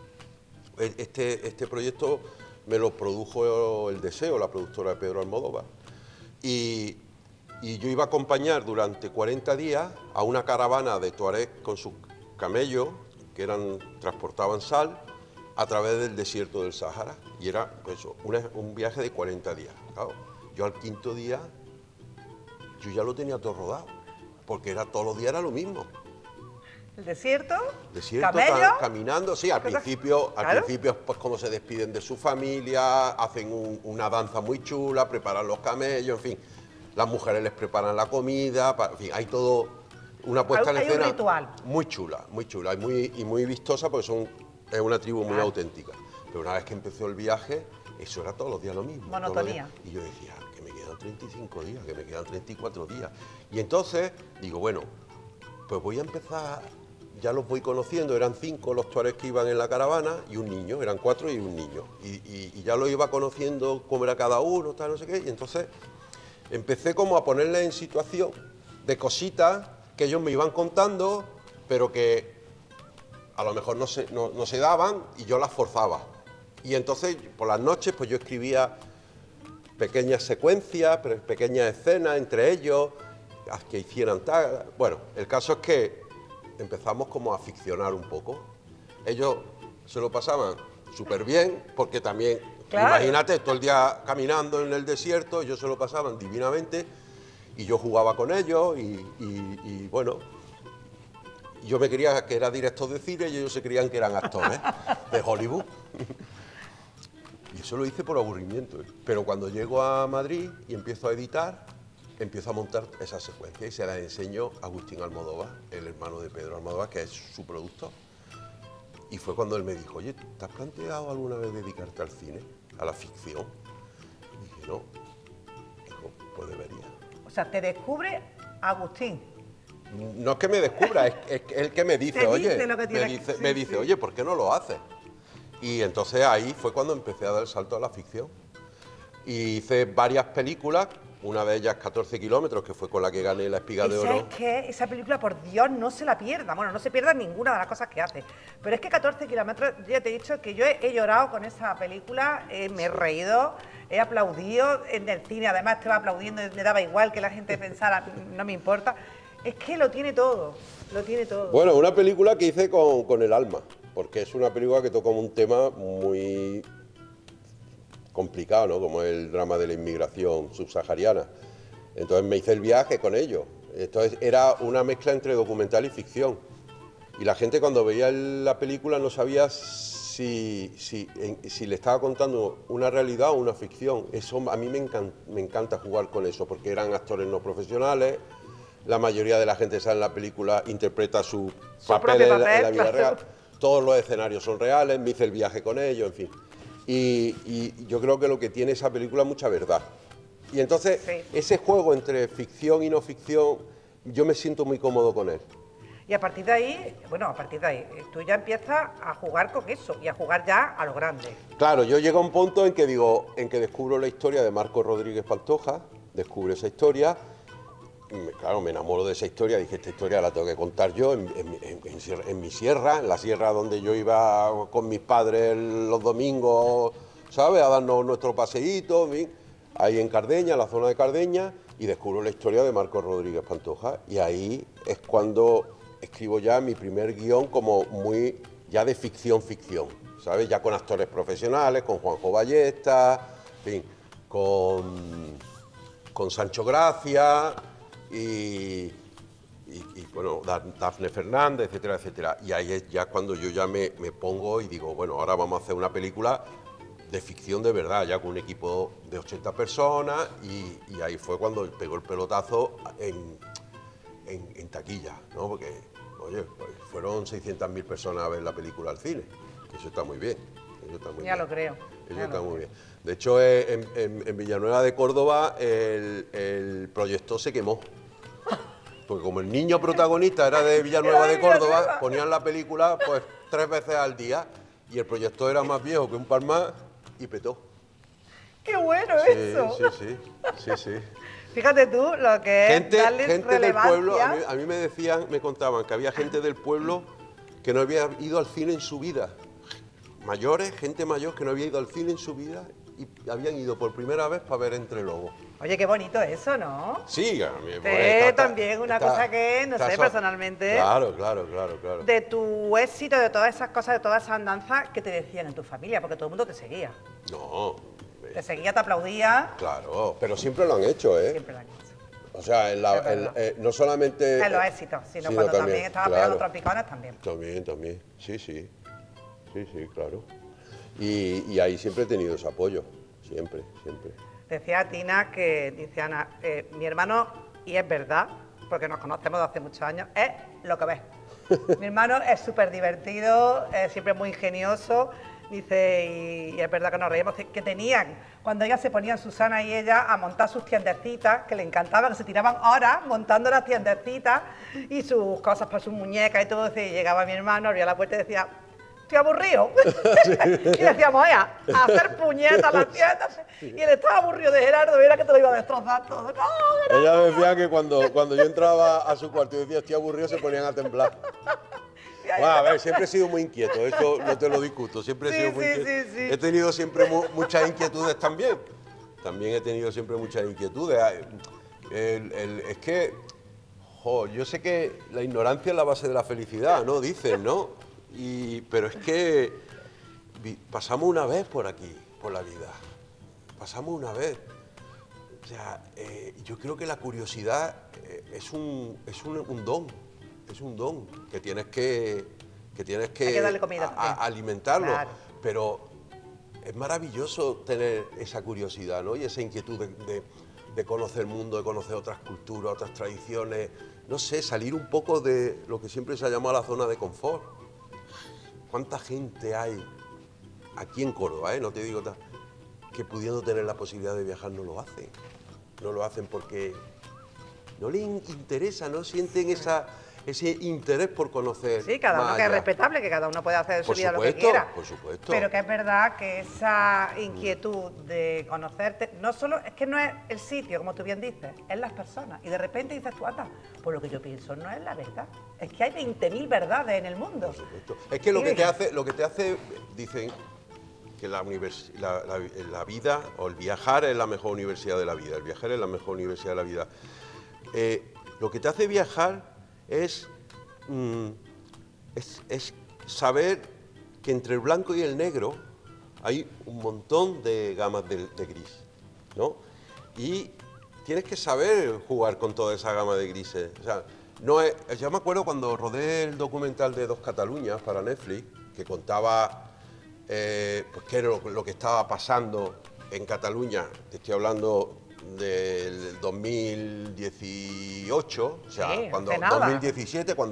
Este proyecto me lo produjo El Deseo, la productora de Pedro Almodóvar. Y yo iba a acompañar durante 40 días a una caravana de tuareg con sus camellos, que transportaban sal, a través del desierto del Sáhara. Y era pues, un viaje de 40 días. Claro, yo al quinto día, yo ya lo tenía todo rodado, porque todos los días era lo mismo. ¿El desierto? ¿Camello? Caminando, sí, al ¿Claro? principio pues como se despiden de su familia, hacen una danza muy chula, preparan los camellos, en fin, las mujeres les preparan la comida, en fin, hay todo una puesta en escena un ritual muy chula y muy vistosa porque es una tribu muy auténtica. Pero una vez que empezó el viaje, eso era todos los días lo mismo. Monotonía. Y yo decía, que me quedan 35 días, que me quedan 34 días. Y entonces digo, bueno, pues voy a empezar. Ya los voy conociendo, eran 5 los tuaregs que iban en la caravana y un niño, eran 4 y un niño. Y ya lo iba conociendo cómo era cada uno, tal, no sé qué. Y entonces empecé como a ponerles en situación de cositas que ellos me iban contando, pero que a lo mejor no se daban y yo las forzaba. Y entonces por las noches pues yo escribía pequeñas secuencias, pequeñas escenas entre ellos, que hicieran tal. Bueno, el caso es que empezamos como a ficcionar un poco. Ellos se lo pasaban súper bien, porque también, claro, imagínate, todo el día caminando en el desierto, ellos se lo pasaban divinamente, y yo jugaba con ellos, y bueno, yo me creía que era director de cine y ellos se creían que eran actores de Hollywood. Y eso lo hice por aburrimiento. Pero cuando llego a Madrid y empiezo a editar, empiezo a montar esa secuencia y se la enseñó a Agustín Almodóvar, el hermano de Pedro Almodóvar, que es su productor. Y fue cuando él me dijo, oye, ¿te has planteado alguna vez dedicarte al cine, a la ficción? Y dije, no. Dijo, pues debería. O sea, te descubre Agustín. No es que me descubra, es el que me dice, oye, me dice, oye, ¿por qué no lo haces? Y entonces ahí fue cuando empecé a dar el salto a la ficción. Y hice varias películas. Una de ellas, 14 kilómetros, que fue con la que gané la Espiga de Oro. Es que esa película, por Dios, no se la pierda. Bueno, no se pierda ninguna de las cosas que hace. Pero es que 14 kilómetros, ya te he dicho que yo he llorado con esa película, me he reído, he aplaudido en el cine. Además, estaba aplaudiendo, me daba igual que la gente pensara, no me importa. Es que lo tiene todo, lo tiene todo. Bueno, una película que hice con el alma, porque es una película que toca un tema muy complicado, ¿no? Como el drama de la inmigración subsahariana. Entonces me hice el viaje con ellos. Entonces era una mezcla entre documental y ficción. Y la gente cuando veía la película no sabía si le estaba contando una realidad o una ficción. Eso a mí me encanta jugar con eso, porque eran actores no profesionales. La mayoría de la que sale en la película interpreta su papel en la vida real. Todos los escenarios son reales, me hice el viaje con ellos, en fin. Y yo creo que lo que tiene esa película es mucha verdad. Y entonces, ese juego entre ficción y no ficción, yo me siento muy cómodo con él. Y a partir de ahí, tú ya empiezas a jugar con eso y a jugar ya a lo grande. Claro, yo llego a un punto en que descubro la historia de Marcos Rodríguez Pantoja, descubro esa historia. Claro, me enamoro de esa historia, dije, esta historia la tengo que contar yo en mi sierra, en la sierra donde yo iba con mis padres los domingos, ¿sabes?, a darnos nuestro paseíto, ahí en Cardeña, la zona de Cardeña, y descubro la historia de Marcos Rodríguez Pantoja, y ahí es cuando escribo ya mi primer guión como muy, ya de ficción, ¿sabes?, ya con actores profesionales, con Juanjo Ballesta, en fin, con Sancho Gracia, y bueno, Dafne Fernández, etcétera, etcétera. Y ahí es ya cuando yo ya me pongo y digo, bueno, ahora vamos a hacer una película de ficción de verdad, ya con un equipo de 80 personas y ahí fue cuando pegó el pelotazo en taquilla, ¿no? Porque, oye, pues fueron 600.000 personas a ver la película al cine. Eso está muy bien. Eso está muy Ya bien. lo creo. Eso está muy bien. De hecho, en Villanueva de Córdoba el proyector se quemó. Porque como el niño protagonista era de Villanueva de Córdoba, ponían la película pues 3 veces al día y el proyector era más viejo que un palmar y petó. ¡Qué bueno Sí, eso! sí. Fíjate tú lo que es darle Gente del relevancia. pueblo, a mí me decían, me contaban que había gente del pueblo que no había ido al cine en su vida. Mayores, gente mayor que no había ido al cine en su vida y habían ido por primera vez para ver Entre Lobos. Oye, qué bonito eso, ¿no? Sí, a mí También una cosa que, no sé, personalmente... Claro. De tu éxito, de todas esas cosas, de todas esas andanzas que te decían en tu familia, porque todo el mundo te seguía. No. Te seguía, te aplaudía. Claro, pero siempre lo han hecho, ¿eh? Siempre lo han hecho. O sea, no solamente... En los éxitos, sino cuando también estabas pegando tropicones también. También. Sí, claro. Y ahí siempre he tenido ese apoyo, siempre. Decía Tina que, dice Ana, mi hermano, y es verdad, porque nos conocemos de hace muchos años, es lo que ves. Mi hermano es súper divertido, es siempre muy ingenioso, dice, y es verdad que nos reímos, que tenían, cuando ellas se ponían, Susana y ella, a montar sus tiendecitas, que le encantaba, que se tiraban horas montando las tiendecitas y sus cosas para sus muñecas y todo, y llegaba mi hermano, abría la puerta y decía... Estoy aburrido. Y decíamos, a hacer puñetas las tiendas. Y él estaba aburrido de Gerardo, era que te lo iba a destrozar todo. No, ella decía que cuando yo entraba a su cuarto y decía estoy aburrido, se ponían a temblar. Bueno, a ver, siempre he sido muy inquieto, eso no te lo discuto, siempre he sido muy inquieto. Sí. He tenido siempre muchas inquietudes también. También he tenido siempre muchas inquietudes. Es que, yo sé que la ignorancia es la base de la felicidad, ¿no? Dicen, ¿no? Pero es que pasamos una vez por aquí, por la vida. Pasamos una vez. O sea, yo creo que la curiosidad es un don. Es un don que tienes que Hay que darle comida también. Alimentarlo. Claro. Pero es maravilloso tener esa curiosidad, ¿no? Y esa inquietud de conocer el mundo, de conocer otras culturas, otras tradiciones. No sé, salir un poco de lo que siempre se ha llamado la zona de confort. ¿Cuánta gente hay aquí en Córdoba, no te digo que pudiendo tener la posibilidad de viajar no lo hacen? No lo hacen porque no les interesa, no sienten ese interés por conocer. Sí, cada uno que es respetable, que cada uno puede hacer de su vida lo que quiera. Por supuesto. Pero que es verdad que esa inquietud de conocerte, no solo, es que no es el sitio, como tú bien dices, es las personas. Y de repente dices tú, anda, pues lo que yo pienso no es la verdad. Es que hay 20.000 verdades en el mundo. Por supuesto. Es que lo que te hace, dicen que la vida o el viajar es la mejor universidad de la vida. El viajar es la mejor universidad de la vida. Lo que te hace viajar es saber que entre el blanco y el negro hay un montón de gamas de gris, ¿no? Y tienes que saber jugar con toda esa gama de grises. O sea, yo me acuerdo cuando rodé el documental de Dos Cataluñas para Netflix, que contaba pues qué era lo que estaba pasando en Cataluña. Te estoy hablando del 2018, o sea, sí, cuando 2017, cuando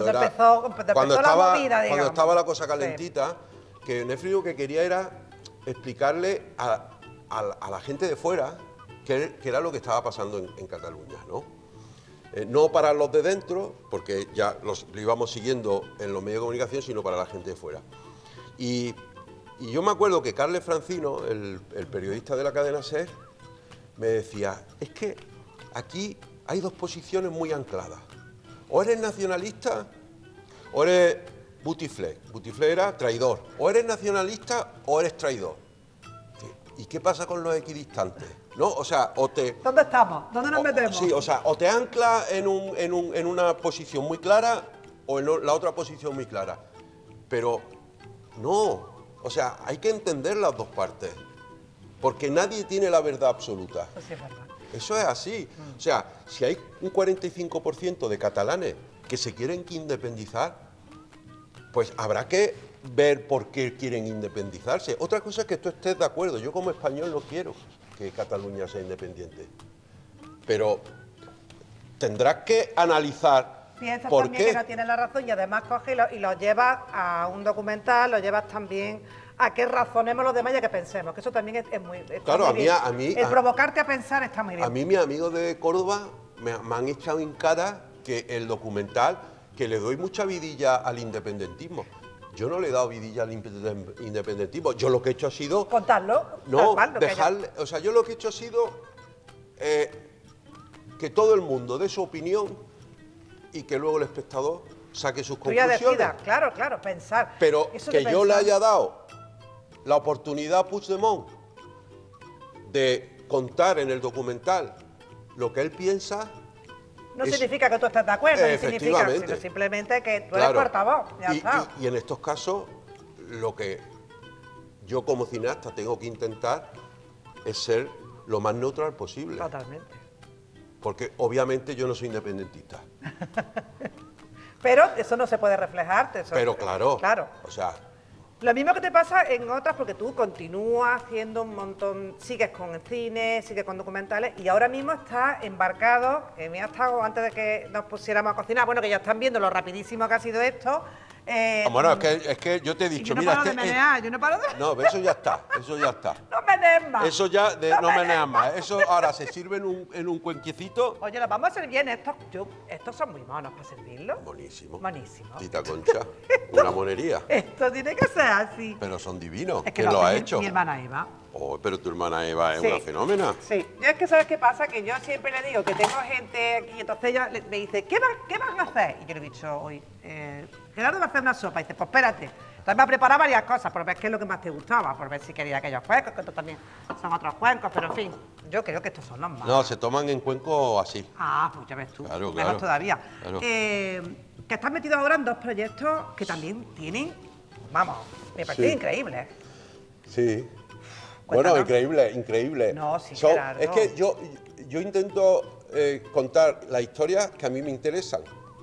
estaba la cosa calentita, sí. Que Netflix lo que quería era explicarle a la gente de fuera qué era lo que estaba pasando en Cataluña, ¿no? No para los de dentro, porque ya lo íbamos siguiendo en los medios de comunicación, sino para la gente de fuera. Y yo me acuerdo que Carles Francino, el periodista de la cadena SER, me decía, es que aquí hay dos posiciones muy ancladas. O eres nacionalista o eres Bouteflé. Bouteflé era traidor. O eres nacionalista o eres traidor. ¿Y qué pasa con los equidistantes? ¿No? O sea, ¿dónde estamos? ¿Dónde nos metemos? Sí, o sea, o te anclas en una posición muy clara o en la otra posición muy clara. Pero no, o sea, hay que entender las dos partes. Porque nadie tiene la verdad absoluta. Eso sí es verdad. Eso es así. O sea, si hay un 45% de catalanes que se quieren independizar, pues habrá que ver por qué quieren independizarse. Otra cosa es que tú estés de acuerdo. Yo como español no quiero que Cataluña sea independiente. Pero tendrás que analizar Piensas por también qué. que no tienes la razón y además coges y lo llevas a un documental, lo llevas también a que razonemos los demás y a que pensemos, que eso también es muy, está Claro, muy a mí- bien. a mí- El provocarte a pensar está muy bien. A mí mis amigos de Córdoba me han echado en cara que el documental, que le doy mucha vidilla al independentismo. Yo no le he dado vidilla al independentismo. Yo lo que he hecho ha sido... Contarlo, No, tal cual, lo que haya- dejarle... O sea, yo lo que he hecho ha sido que todo el mundo dé su opinión y que luego el espectador saque sus Tú ya conclusiones. decidas, claro, pensar. Pero Eso que de yo le pensar- haya dado la oportunidad a Puigdemont de contar en el documental lo que él piensa... No es- significa que tú estés de acuerdo, no significa, Efectivamente. sino simplemente que tú Claro. eres portavoz, ya está. Y en estos casos, lo que yo como cineasta tengo que intentar es ser lo más neutral posible. Totalmente. Porque obviamente yo no soy independentista. Pero eso no se puede reflejar. Eso, Pero claro, Claro. o sea, Lo mismo que te pasa en otras, porque tú continúas haciendo un montón, sigues con el cine, sigues con documentales, y ahora mismo estás embarcado, me ha estado antes de que nos pusiéramos a cocinar, bueno, que ya están viendo lo rapidísimo que ha sido esto. bueno, es que yo te he y dicho, yo no mira, paro es de que... menear, yo no paro de... No, pero eso ya está, eso ya está. No menees más. Eso ya no meneas más. Eso ahora se sirve en un cuenquecito. Oye, los vamos a servir bien, estos son muy monos para servirlos. Buenísimo. Buenísimo. Tita Concha, una monería. Esto tiene que ser así. Pero son divinos. Es que ¿Quién lo ha hace hecho? mi hermana Eva. Oh, pero tu hermana Eva es Sí. una fenómena. Sí, yo es que ¿sabes qué pasa? Que yo siempre le digo que tengo gente aquí, entonces ella me dice, ¿qué van a hacer? Y yo le he dicho hoy, Gerardo va a hacer una sopa. Y dice, pues espérate. Entonces me ha preparado varias cosas por ver qué es lo que más te gustaba, por ver si quería aquellos cuencos, que estos también son otros cuencos, pero en fin, yo creo que estos son los más. No, se toman en cuenco así. Ah, pues ya ves tú, Claro, mejor claro, todavía. claro. Que estás metido ahora en dos proyectos que también tienen, vamos, me parecen Sí. increíbles. Sí. Cuéntanos. Bueno, increíble, increíble. No, sí, Gerardo. Es que yo intento contar las historias que a mí me interesan.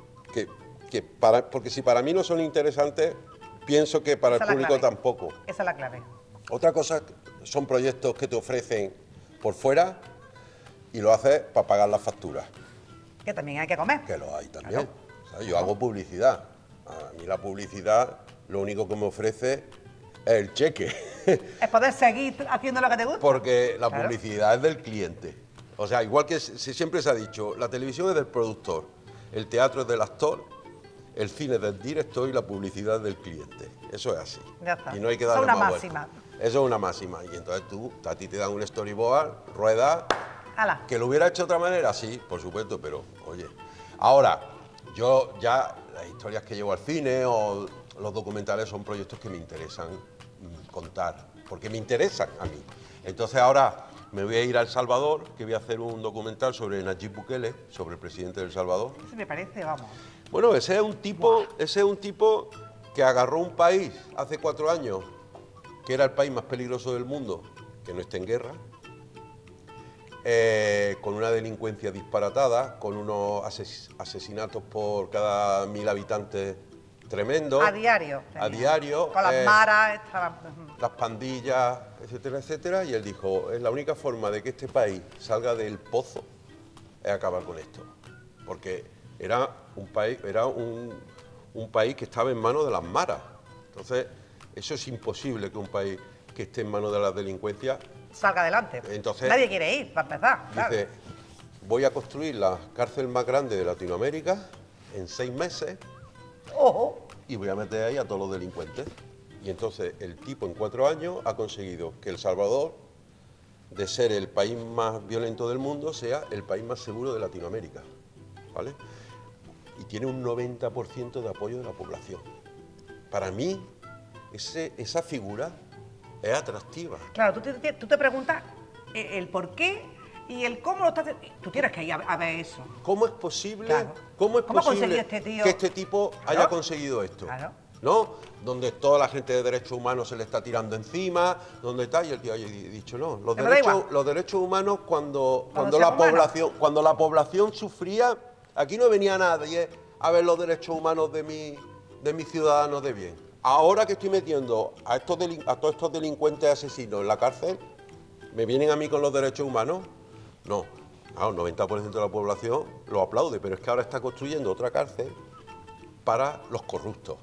Porque si para mí no son interesantes, pienso que para Esa el es la público clave. tampoco. Esa es la clave. Otra cosa son proyectos que te ofrecen por fuera y lo haces para pagar las facturas, Que también hay que comer. que lo hay también. O sea, yo hago publicidad. A mí la publicidad lo único que me ofrece es el cheque. Es poder seguir haciendo lo que te gusta. Porque la Claro. publicidad es del cliente. O sea, igual que siempre se ha dicho, la televisión es del productor, el teatro es del actor, el cine es del director y la publicidad es del cliente. Eso es así. Ya está. Y no hay que Eso es darle una más máxima. vuelta. Eso es una máxima. Y entonces a ti te dan un storyboard, rueda. Hala. ¿Que lo hubiera hecho de otra manera? Sí, por supuesto, pero oye. Ahora, yo ya las historias que llevo al cine o los documentales son proyectos que me interesan contar, porque me interesan a mí. Entonces ahora me voy a ir a El Salvador, que voy a hacer un documental sobre Nayib Bukele, sobre el presidente de El Salvador. Eso me parece, vamos. Bueno, ese es un tipo que agarró un país hace 4 años, que era el país más peligroso del mundo, que no esté en guerra, con una delincuencia disparatada, con unos asesinatos por cada 1000 habitantes tremendo. A diario. A diario. Con las maras, estaban... Las pandillas, etcétera, etcétera. Y él dijo, es la única forma de que este país salga del pozo es acabar con esto. Porque era un país que estaba en manos de las maras. Entonces, eso es imposible que un país que esté en manos de la delincuencia Salga adelante. Entonces- Nadie quiere ir, para empezar. Claro. dice, voy a construir la cárcel más grande de Latinoamérica en 6 meses Ojo. y voy a meter ahí a todos los delincuentes. Y entonces el tipo en 4 años ha conseguido que El Salvador, de ser el país más violento del mundo, sea el país más seguro de Latinoamérica. ¿Vale? Y tiene un 90% de apoyo de la población. Para mí, esa figura es atractiva. Claro, tú te preguntas el por qué y el cómo lo estás... Tú tienes que ir a ver eso. ¿Cómo es posible, Claro. cómo es ¿Cómo ha posible conseguido este tío? que este tipo Claro. haya conseguido esto? Claro. ¿No? Donde toda la gente de derechos humanos se le está tirando encima, donde está, y el tío ha dicho, no, Me da igual. los derechos humanos cuando seamos cuando la población sufría, aquí no venía nadie a ver los derechos humanos de mis ciudadanos de bien. ahora que estoy metiendo a todos estos delincuentes asesinos en la cárcel, ¿me vienen a mí con los derechos humanos? No. Claro, el 90% de la población lo aplaude, pero es que ahora está construyendo otra cárcel para los corruptos.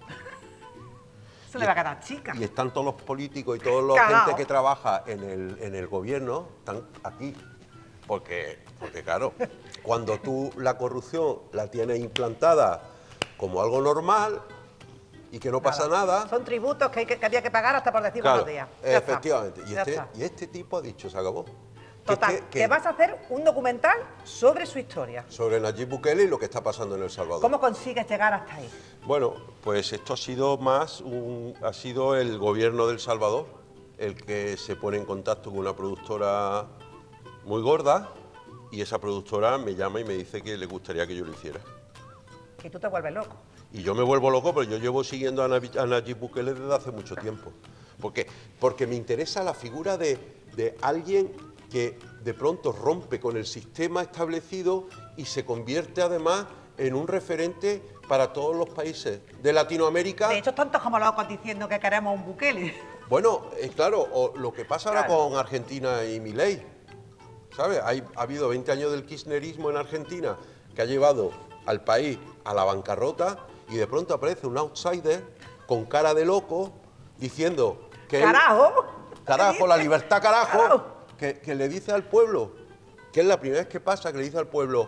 Se le va a quedar chica. Y están todos los políticos y toda la Cagao. gente que trabaja en el gobierno, están aquí. Porque claro, cuando tú la corrupción la tienes implantada como algo normal y que no pasa nada... Son tributos que había que pagar hasta por decir Claro, buenos días. Ya está. efectivamente. Ya está. Y este tipo ha dicho, se acabó. Total, que vas a hacer un documental sobre su historia. Sobre Nayib Bukele y lo que está pasando en El Salvador. ¿Cómo consigues llegar hasta ahí? Bueno, pues esto ha sido ha sido el gobierno de El Salvador el que se pone en contacto con una productora muy gorda y esa productora me llama y me dice que le gustaría que yo lo hiciera. Y tú te vuelves loco. Y yo me vuelvo loco, pero yo llevo siguiendo a Nayib Bukele desde hace mucho tiempo. Porque me interesa la figura de alguien que de pronto rompe con el sistema establecido y se convierte además en un referente para todos los países de Latinoamérica. De hecho, tantos como locos diciendo que queremos un Bukele. Bueno, claro, o lo que pasa ahora con Argentina y Milei, ¿sabes? Ha habido 20 años del kirchnerismo en Argentina que ha llevado al país a la bancarrota y de pronto aparece un outsider con cara de loco diciendo que... ¡Carajo! La libertad, carajo. Carajo. Que le dice al pueblo, que es la primera vez que pasa, que le dice al pueblo,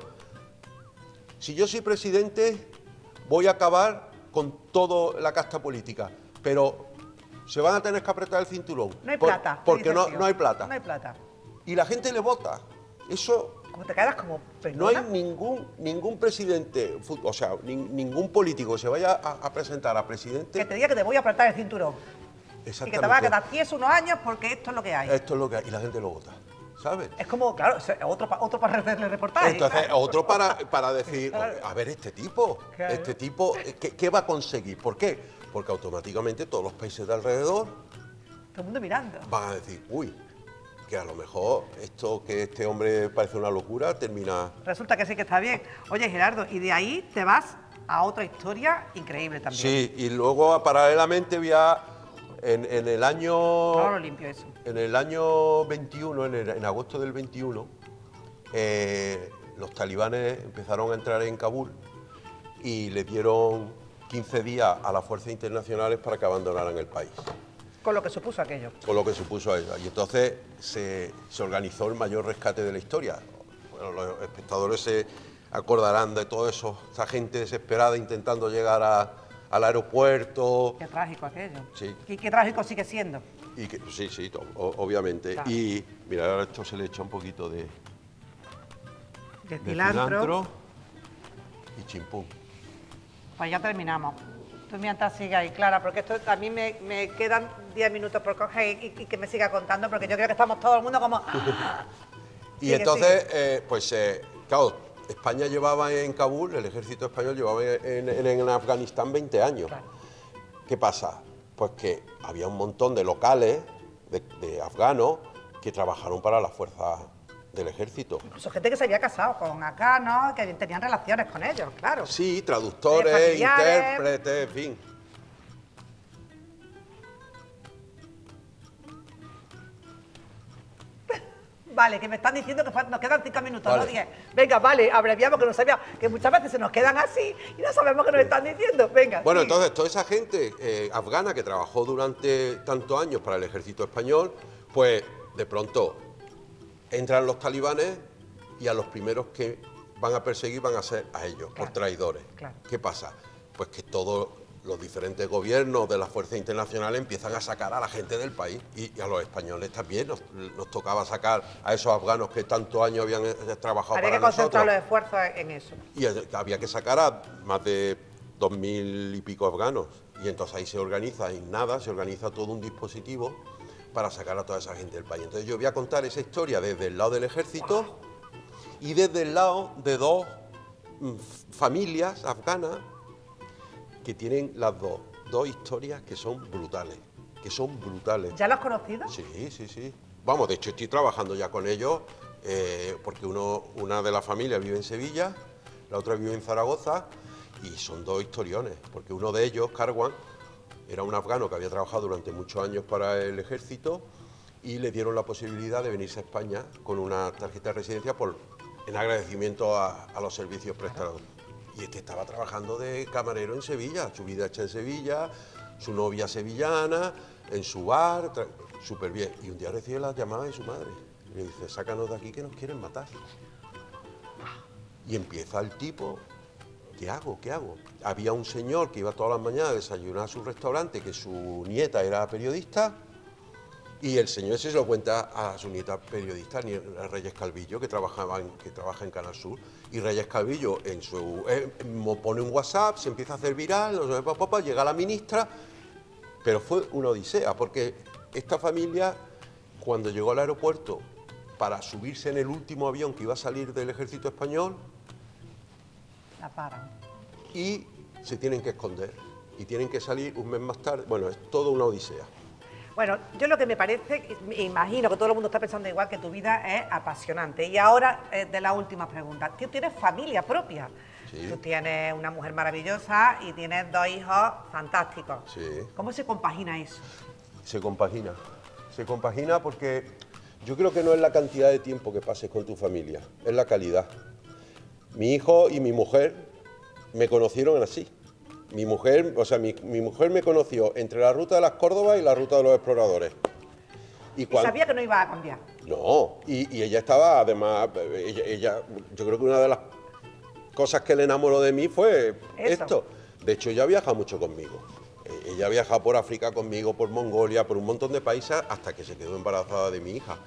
si yo soy presidente voy a acabar con toda la casta política, pero se van a tener que apretar el cinturón. No hay plata. Porque dice no, el tío. no hay plata. No hay plata. Y la gente le vota. Eso... Como te quedas como... No hay ¿perdona? ningún presidente, o sea, ningún político que se vaya a presentar a presidente. Que te diga que te voy a apretar el cinturón. Y que te vas a quedar tieso unos años porque esto es lo que hay. Esto es lo que hay y la gente lo vota, ¿sabes? Es como, claro, otro para hacerle reportaje. Entonces, claro. otro para decir, Claro. a ver, este Claro. tipo, ¿qué va a conseguir? ¿Por qué? Porque automáticamente todos los países de alrededor Todo el mundo mirando. van a decir, uy, que a lo mejor que este hombre parece una locura termina... Resulta que sí que está bien. Oye, Gerardo, y de ahí te vas a otra historia increíble también. Sí, y luego paralelamente en el año... Ahora lo limpio eso. En el año 21, en agosto del 21, los talibanes empezaron a entrar en Kabul y le dieron 15 días a las fuerzas internacionales para que abandonaran el país. Con lo que supuso aquello. Con lo que supuso a ella. Y entonces se organizó el mayor rescate de la historia. Bueno, los espectadores se acordarán de toda esa gente desesperada intentando llegar al aeropuerto. Qué trágico aquello. Sí. Y qué trágico sigue siendo. Y sí, obviamente. Claro. Y mira, ahora esto se le echa un poquito De de cilantro. y chimpún. Pues ya terminamos. Tú mientras sigas ahí, Clara, porque esto a mí me quedan 10 minutos por coger y que me siga contando, porque yo creo que estamos todo el mundo como... Y Sigue, entonces, claro, España llevaba en Kabul, el ejército español llevaba en Afganistán 20 años. Claro. ¿Qué pasa? Pues que había un montón de locales, de afganos, que trabajaron para las fuerzas del ejército. Incluso gente que se había casado con acá, ¿no? Que tenían relaciones con ellos, claro. Sí, traductores, Familiares. intérpretes, en fin. Vale, que me están diciendo que nos quedan 5 minutos, Vale. no 10. Venga, vale, abreviamos, que no sabía, que muchas veces se nos quedan así y no sabemos qué nos están diciendo. Venga. Bueno, sí. entonces toda esa gente afgana que trabajó durante tantos años para el ejército español, pues de pronto entran los talibanes y a los primeros que van a perseguir van a ser a ellos, por Claro, traidores. claro. ¿Qué pasa? Pues que todos los diferentes gobiernos de las fuerzas internacionales empiezan a sacar a la gente del país y a los españoles también nos tocaba sacar a esos afganos que tantos años habían trabajado Habría para que concentrar los nosotros. esfuerzos en eso. Y había que sacar a más de 2.000 y pico afganos. Y entonces ahí se organiza todo un dispositivo para sacar a toda esa gente del país. Entonces yo voy a contar esa historia desde el lado del ejército y desde el lado de dos familias afganas que tienen las dos historias que son brutales. ¿Ya lo has conocido? Sí. Vamos, de hecho estoy trabajando ya con ellos porque una de las familias vive en Sevilla, la otra vive en Zaragoza y son dos historiones, porque uno de ellos, Karwan, Era un afgano que había trabajado durante muchos años para el ejército y le dieron la posibilidad de venirse a España con una tarjeta de residencia en agradecimiento a los servicios prestados. Y este estaba trabajando de camarero en Sevilla, su vida hecha en Sevilla, su novia sevillana, en su bar, súper bien. Y un día recibe la llamada de su madre. Y le dice, sácanos de aquí que nos quieren matar. Y empieza el tipo, ¿qué hago? ¿Qué hago? Había un señor que iba todas las mañanas a desayunar a su restaurante, que su nieta era periodista, y el señor ese se lo cuenta a su nieta periodista, Reyes Calvillo, que trabaja en Canal Sur, y Reyes Calvillo pone un WhatsApp, se empieza a hacer viral, llega la ministra, pero fue una odisea, porque esta familia, cuando llegó al aeropuerto para subirse en el último avión que iba a salir del ejército español, La paran. y se tienen que esconder, y tienen que salir un mes más tarde, bueno, es toda una odisea. Bueno, yo lo que me parece, imagino que todo el mundo está pensando igual, que tu vida es apasionante. Y ahora, de la última pregunta, tú tienes familia propia. Sí. Tú tienes una mujer maravillosa y tienes 2 hijos fantásticos. Sí. ¿Cómo se compagina eso? Se compagina porque yo creo que no es la cantidad de tiempo que pases con tu familia, es la calidad. Mi hijo y mi mujer me conocieron así. Mi mujer me conoció entre la ruta de las Córdobas y la ruta de los exploradores. Y sabía que no iba a cambiar. No, y ella estaba, además, yo creo que una de las cosas que le enamoró de mí fue esto. De hecho, ella viaja mucho conmigo. Ella viaja por África conmigo, por Mongolia, por un montón de países, hasta que se quedó embarazada de mi hija.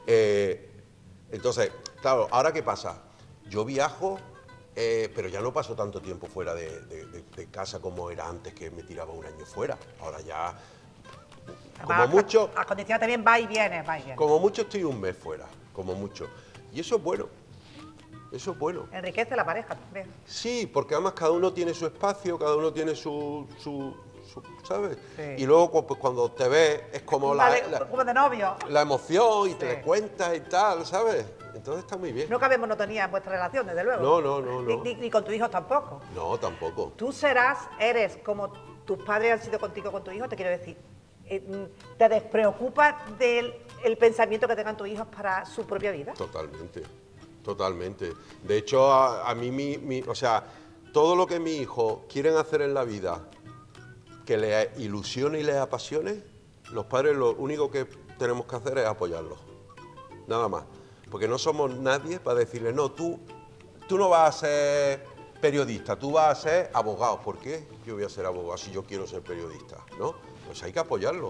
Entonces, claro, ¿ahora qué pasa? Yo viajo, pero ya no paso tanto tiempo fuera de casa como era antes, que me tiraba un año fuera. Ahora ya, como mucho... A condición también va y viene. Como mucho estoy un mes fuera, como mucho. Y eso es bueno. Eso es bueno. Enriquece la pareja también. Sí, porque además cada uno tiene su espacio, cada uno tiene su ¿sabes? Sí. Y luego pues, cuando te ves es como como de novio. la emoción y Sí. te cuentas y tal, ¿sabes? Entonces está muy bien. No cabe monotonía en vuestra relación, desde luego. No. Ni con tus hijos tampoco. No, tampoco. Tú eres como tus padres han sido contigo con tus hijos, te quiero decir. ¿Te despreocupas del pensamiento que tengan tus hijos para su propia vida? Totalmente. De hecho, a mí, o sea, todo lo que mis hijos quieren hacer en la vida, que les ilusione y les apasione, los padres lo único que tenemos que hacer es apoyarlos. Nada más. Porque no somos nadie para decirle, no, tú no vas a ser periodista, tú vas a ser abogado. ¿Por qué yo voy a ser abogado si yo quiero ser periodista? ¿No? Pues hay que apoyarlo.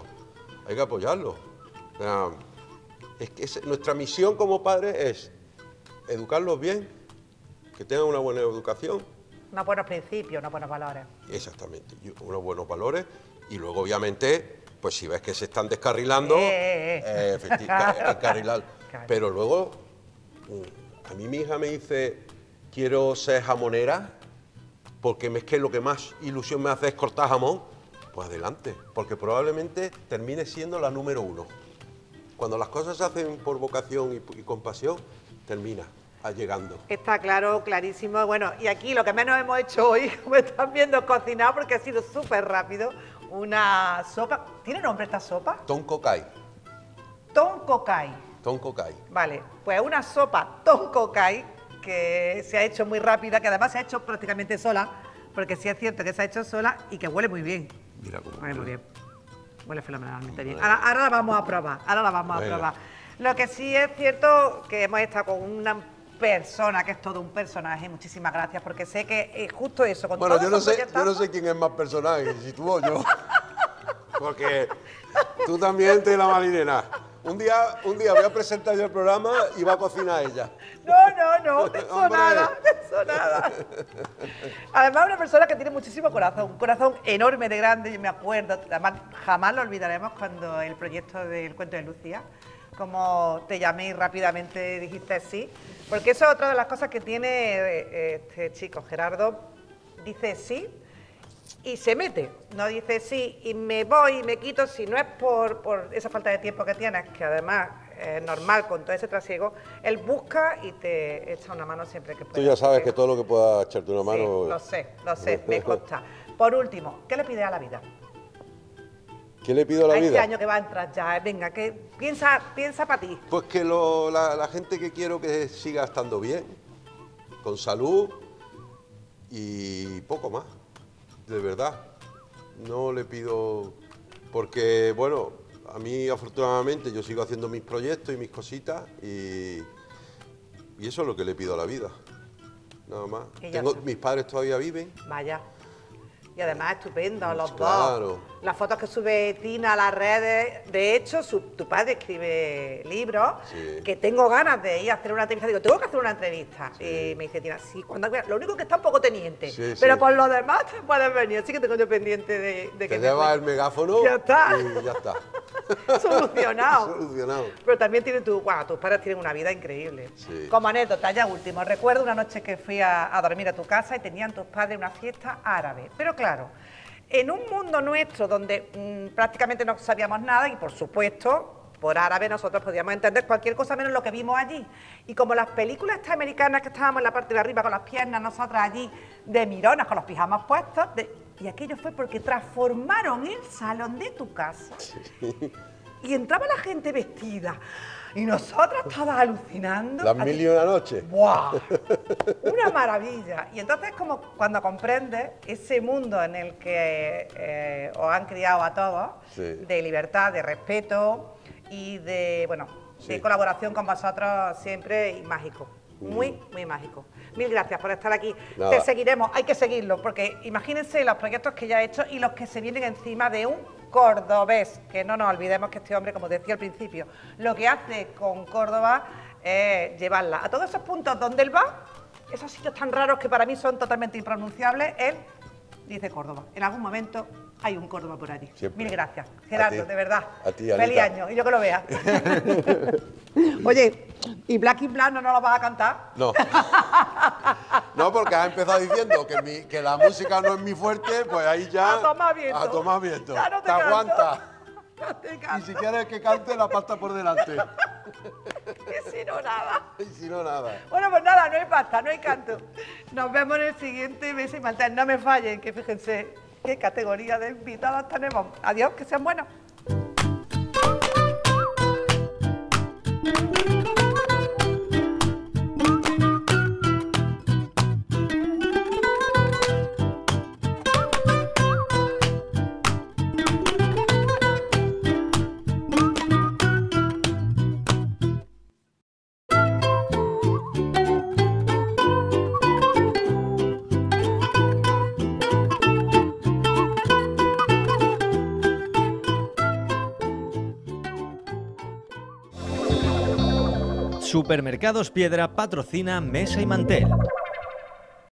O sea, es que nuestra misión como padres es educarlos bien, que tengan una buena educación. Unos buenos principios, unos buenos valores. Exactamente, unos buenos valores y luego obviamente, pues si ves que se están descarrilando, encarrilar. Claro. Pero luego, a mí mi hija me dice, quiero ser jamonera, porque es que lo que más ilusión me hace es cortar jamón, pues adelante, porque probablemente termine siendo la número 1. Cuando las cosas se hacen por vocación y con pasión, termina llegando. Está claro, clarísimo. Bueno, y aquí lo que menos hemos hecho hoy, como están viendo, es cocinar, porque ha sido súper rápido. Una sopa. ¿Tiene nombre esta sopa? Tonko Kai. Tonko Kai. Tonko Kai. Vale, pues una sopa Tonko Kai que se ha hecho muy rápida, que además se ha hecho prácticamente sola, porque sí es cierto que se ha hecho sola y que huele muy bien. Mira cómo Huele muy bien. Huele fenomenalmente bien. Bueno. Ahora la vamos a probar, Venga. Lo que sí es cierto que hemos estado con una persona que es todo un personaje. Muchísimas gracias, porque sé que justo eso, con Bueno, todos yo no esos sé proyectos- quién es más personaje, si tú o yo. Porque tú también te la marinera. Un día voy a presentar yo el programa y va a cocinar ella. No, de eso Hombre. nada. Además, una persona que tiene muchísimo corazón, un corazón enorme de grande, yo me acuerdo, además jamás lo olvidaremos cuando el proyecto del cuento de Lucía, como te llamé y rápidamente dijiste sí, porque eso es otra de las cosas que tiene este chico, Gerardo, dice sí y se mete, no dice sí y me voy y me quito, si no es por esa falta de tiempo que tienes, que además es normal con todo ese trasiego, él busca y te echa una mano siempre que puede. Tú ya sabes que todo lo que pueda echarte una mano... Sí, lo sé, me consta. Por último, ¿qué le pides a la vida? ¿Qué le pido a la a este vida? año que va a entrar ya? Venga, que piensa para ti. Pues que la gente que quiero que siga estando bien, con salud y poco más, de verdad. No le pido, porque bueno, a mí afortunadamente yo sigo haciendo mis proyectos y mis cositas y eso es lo que le pido a la vida, nada más. Y ya está. Mis padres todavía viven. Vaya. Y además estupendo, los Claro. dos. Las fotos que sube Tina a las redes. De hecho, tu padre escribe libros, Sí. que tengo ganas de ir a hacer una entrevista. Digo, tengo que hacer una entrevista. Y me dice Tina, sí, cuando quieras. Lo único que está un poco teniente. Sí, pero sí. por lo demás te puedes venir. Así que tengo yo pendiente de que Te me llevas el cuentes. megáfono Ya está. y ya está. Solucionado. Solucionado. Pero también tiene tus padres tienen una vida increíble. Sí. Como anécdota, ya último, recuerdo una noche que fui a dormir a tu casa y tenían tus padres una fiesta árabe. Pero claro, en un mundo nuestro donde prácticamente no sabíamos nada y por supuesto, por árabe nosotros podíamos entender cualquier cosa menos lo que vimos allí. Y como las películas estas americanas que estábamos en la parte de arriba con las piernas, nosotras allí de mironas con los pijamas puestos, y aquello fue porque transformaron el salón de tu casa. Y entraba la gente vestida y nosotras todas alucinando. Las mil y una noches. ¡Buah! Una maravilla. Y entonces como cuando comprendes ese mundo en el que os han criado a todos, Sí. de libertad, de respeto y de, bueno, de Sí. colaboración con vosotros siempre y mágico. Muy, muy mágico. Mil gracias por estar aquí. Nada. Te seguiremos, hay que seguirlo, porque imagínense los proyectos que ya he hecho y los que se vienen encima de un cordobés, que no nos olvidemos que este hombre, como decía al principio, lo que hace con Córdoba es llevarla a todos esos puntos donde él va, esos sitios tan raros que para mí son totalmente impronunciables, él dice Córdoba. En algún momento hay un Córdoba por allí. Siempre. Mil gracias, Gerardo, ti. de verdad. A ti, Feliz Anita. año, y yo que lo vea. Oye, ¿y Black in Black no nos lo vas a cantar? No. No, porque has empezado diciendo que la música no es mi fuerte, pues ahí ya. A tomar viento. A tomar viento. Ya no te te canto. aguanta. No te Y canto. si quieres que cante, la pasta por delante. Y si no, nada. Y si no, nada. Bueno, pues nada, no hay pasta, no hay canto. Nos vemos en el siguiente Mesa y Mantel. No me fallen, que fíjense qué categoría de invitadas tenemos. Adiós, que sean buenos. Supermercados Piedra patrocina Mesa y Mantel.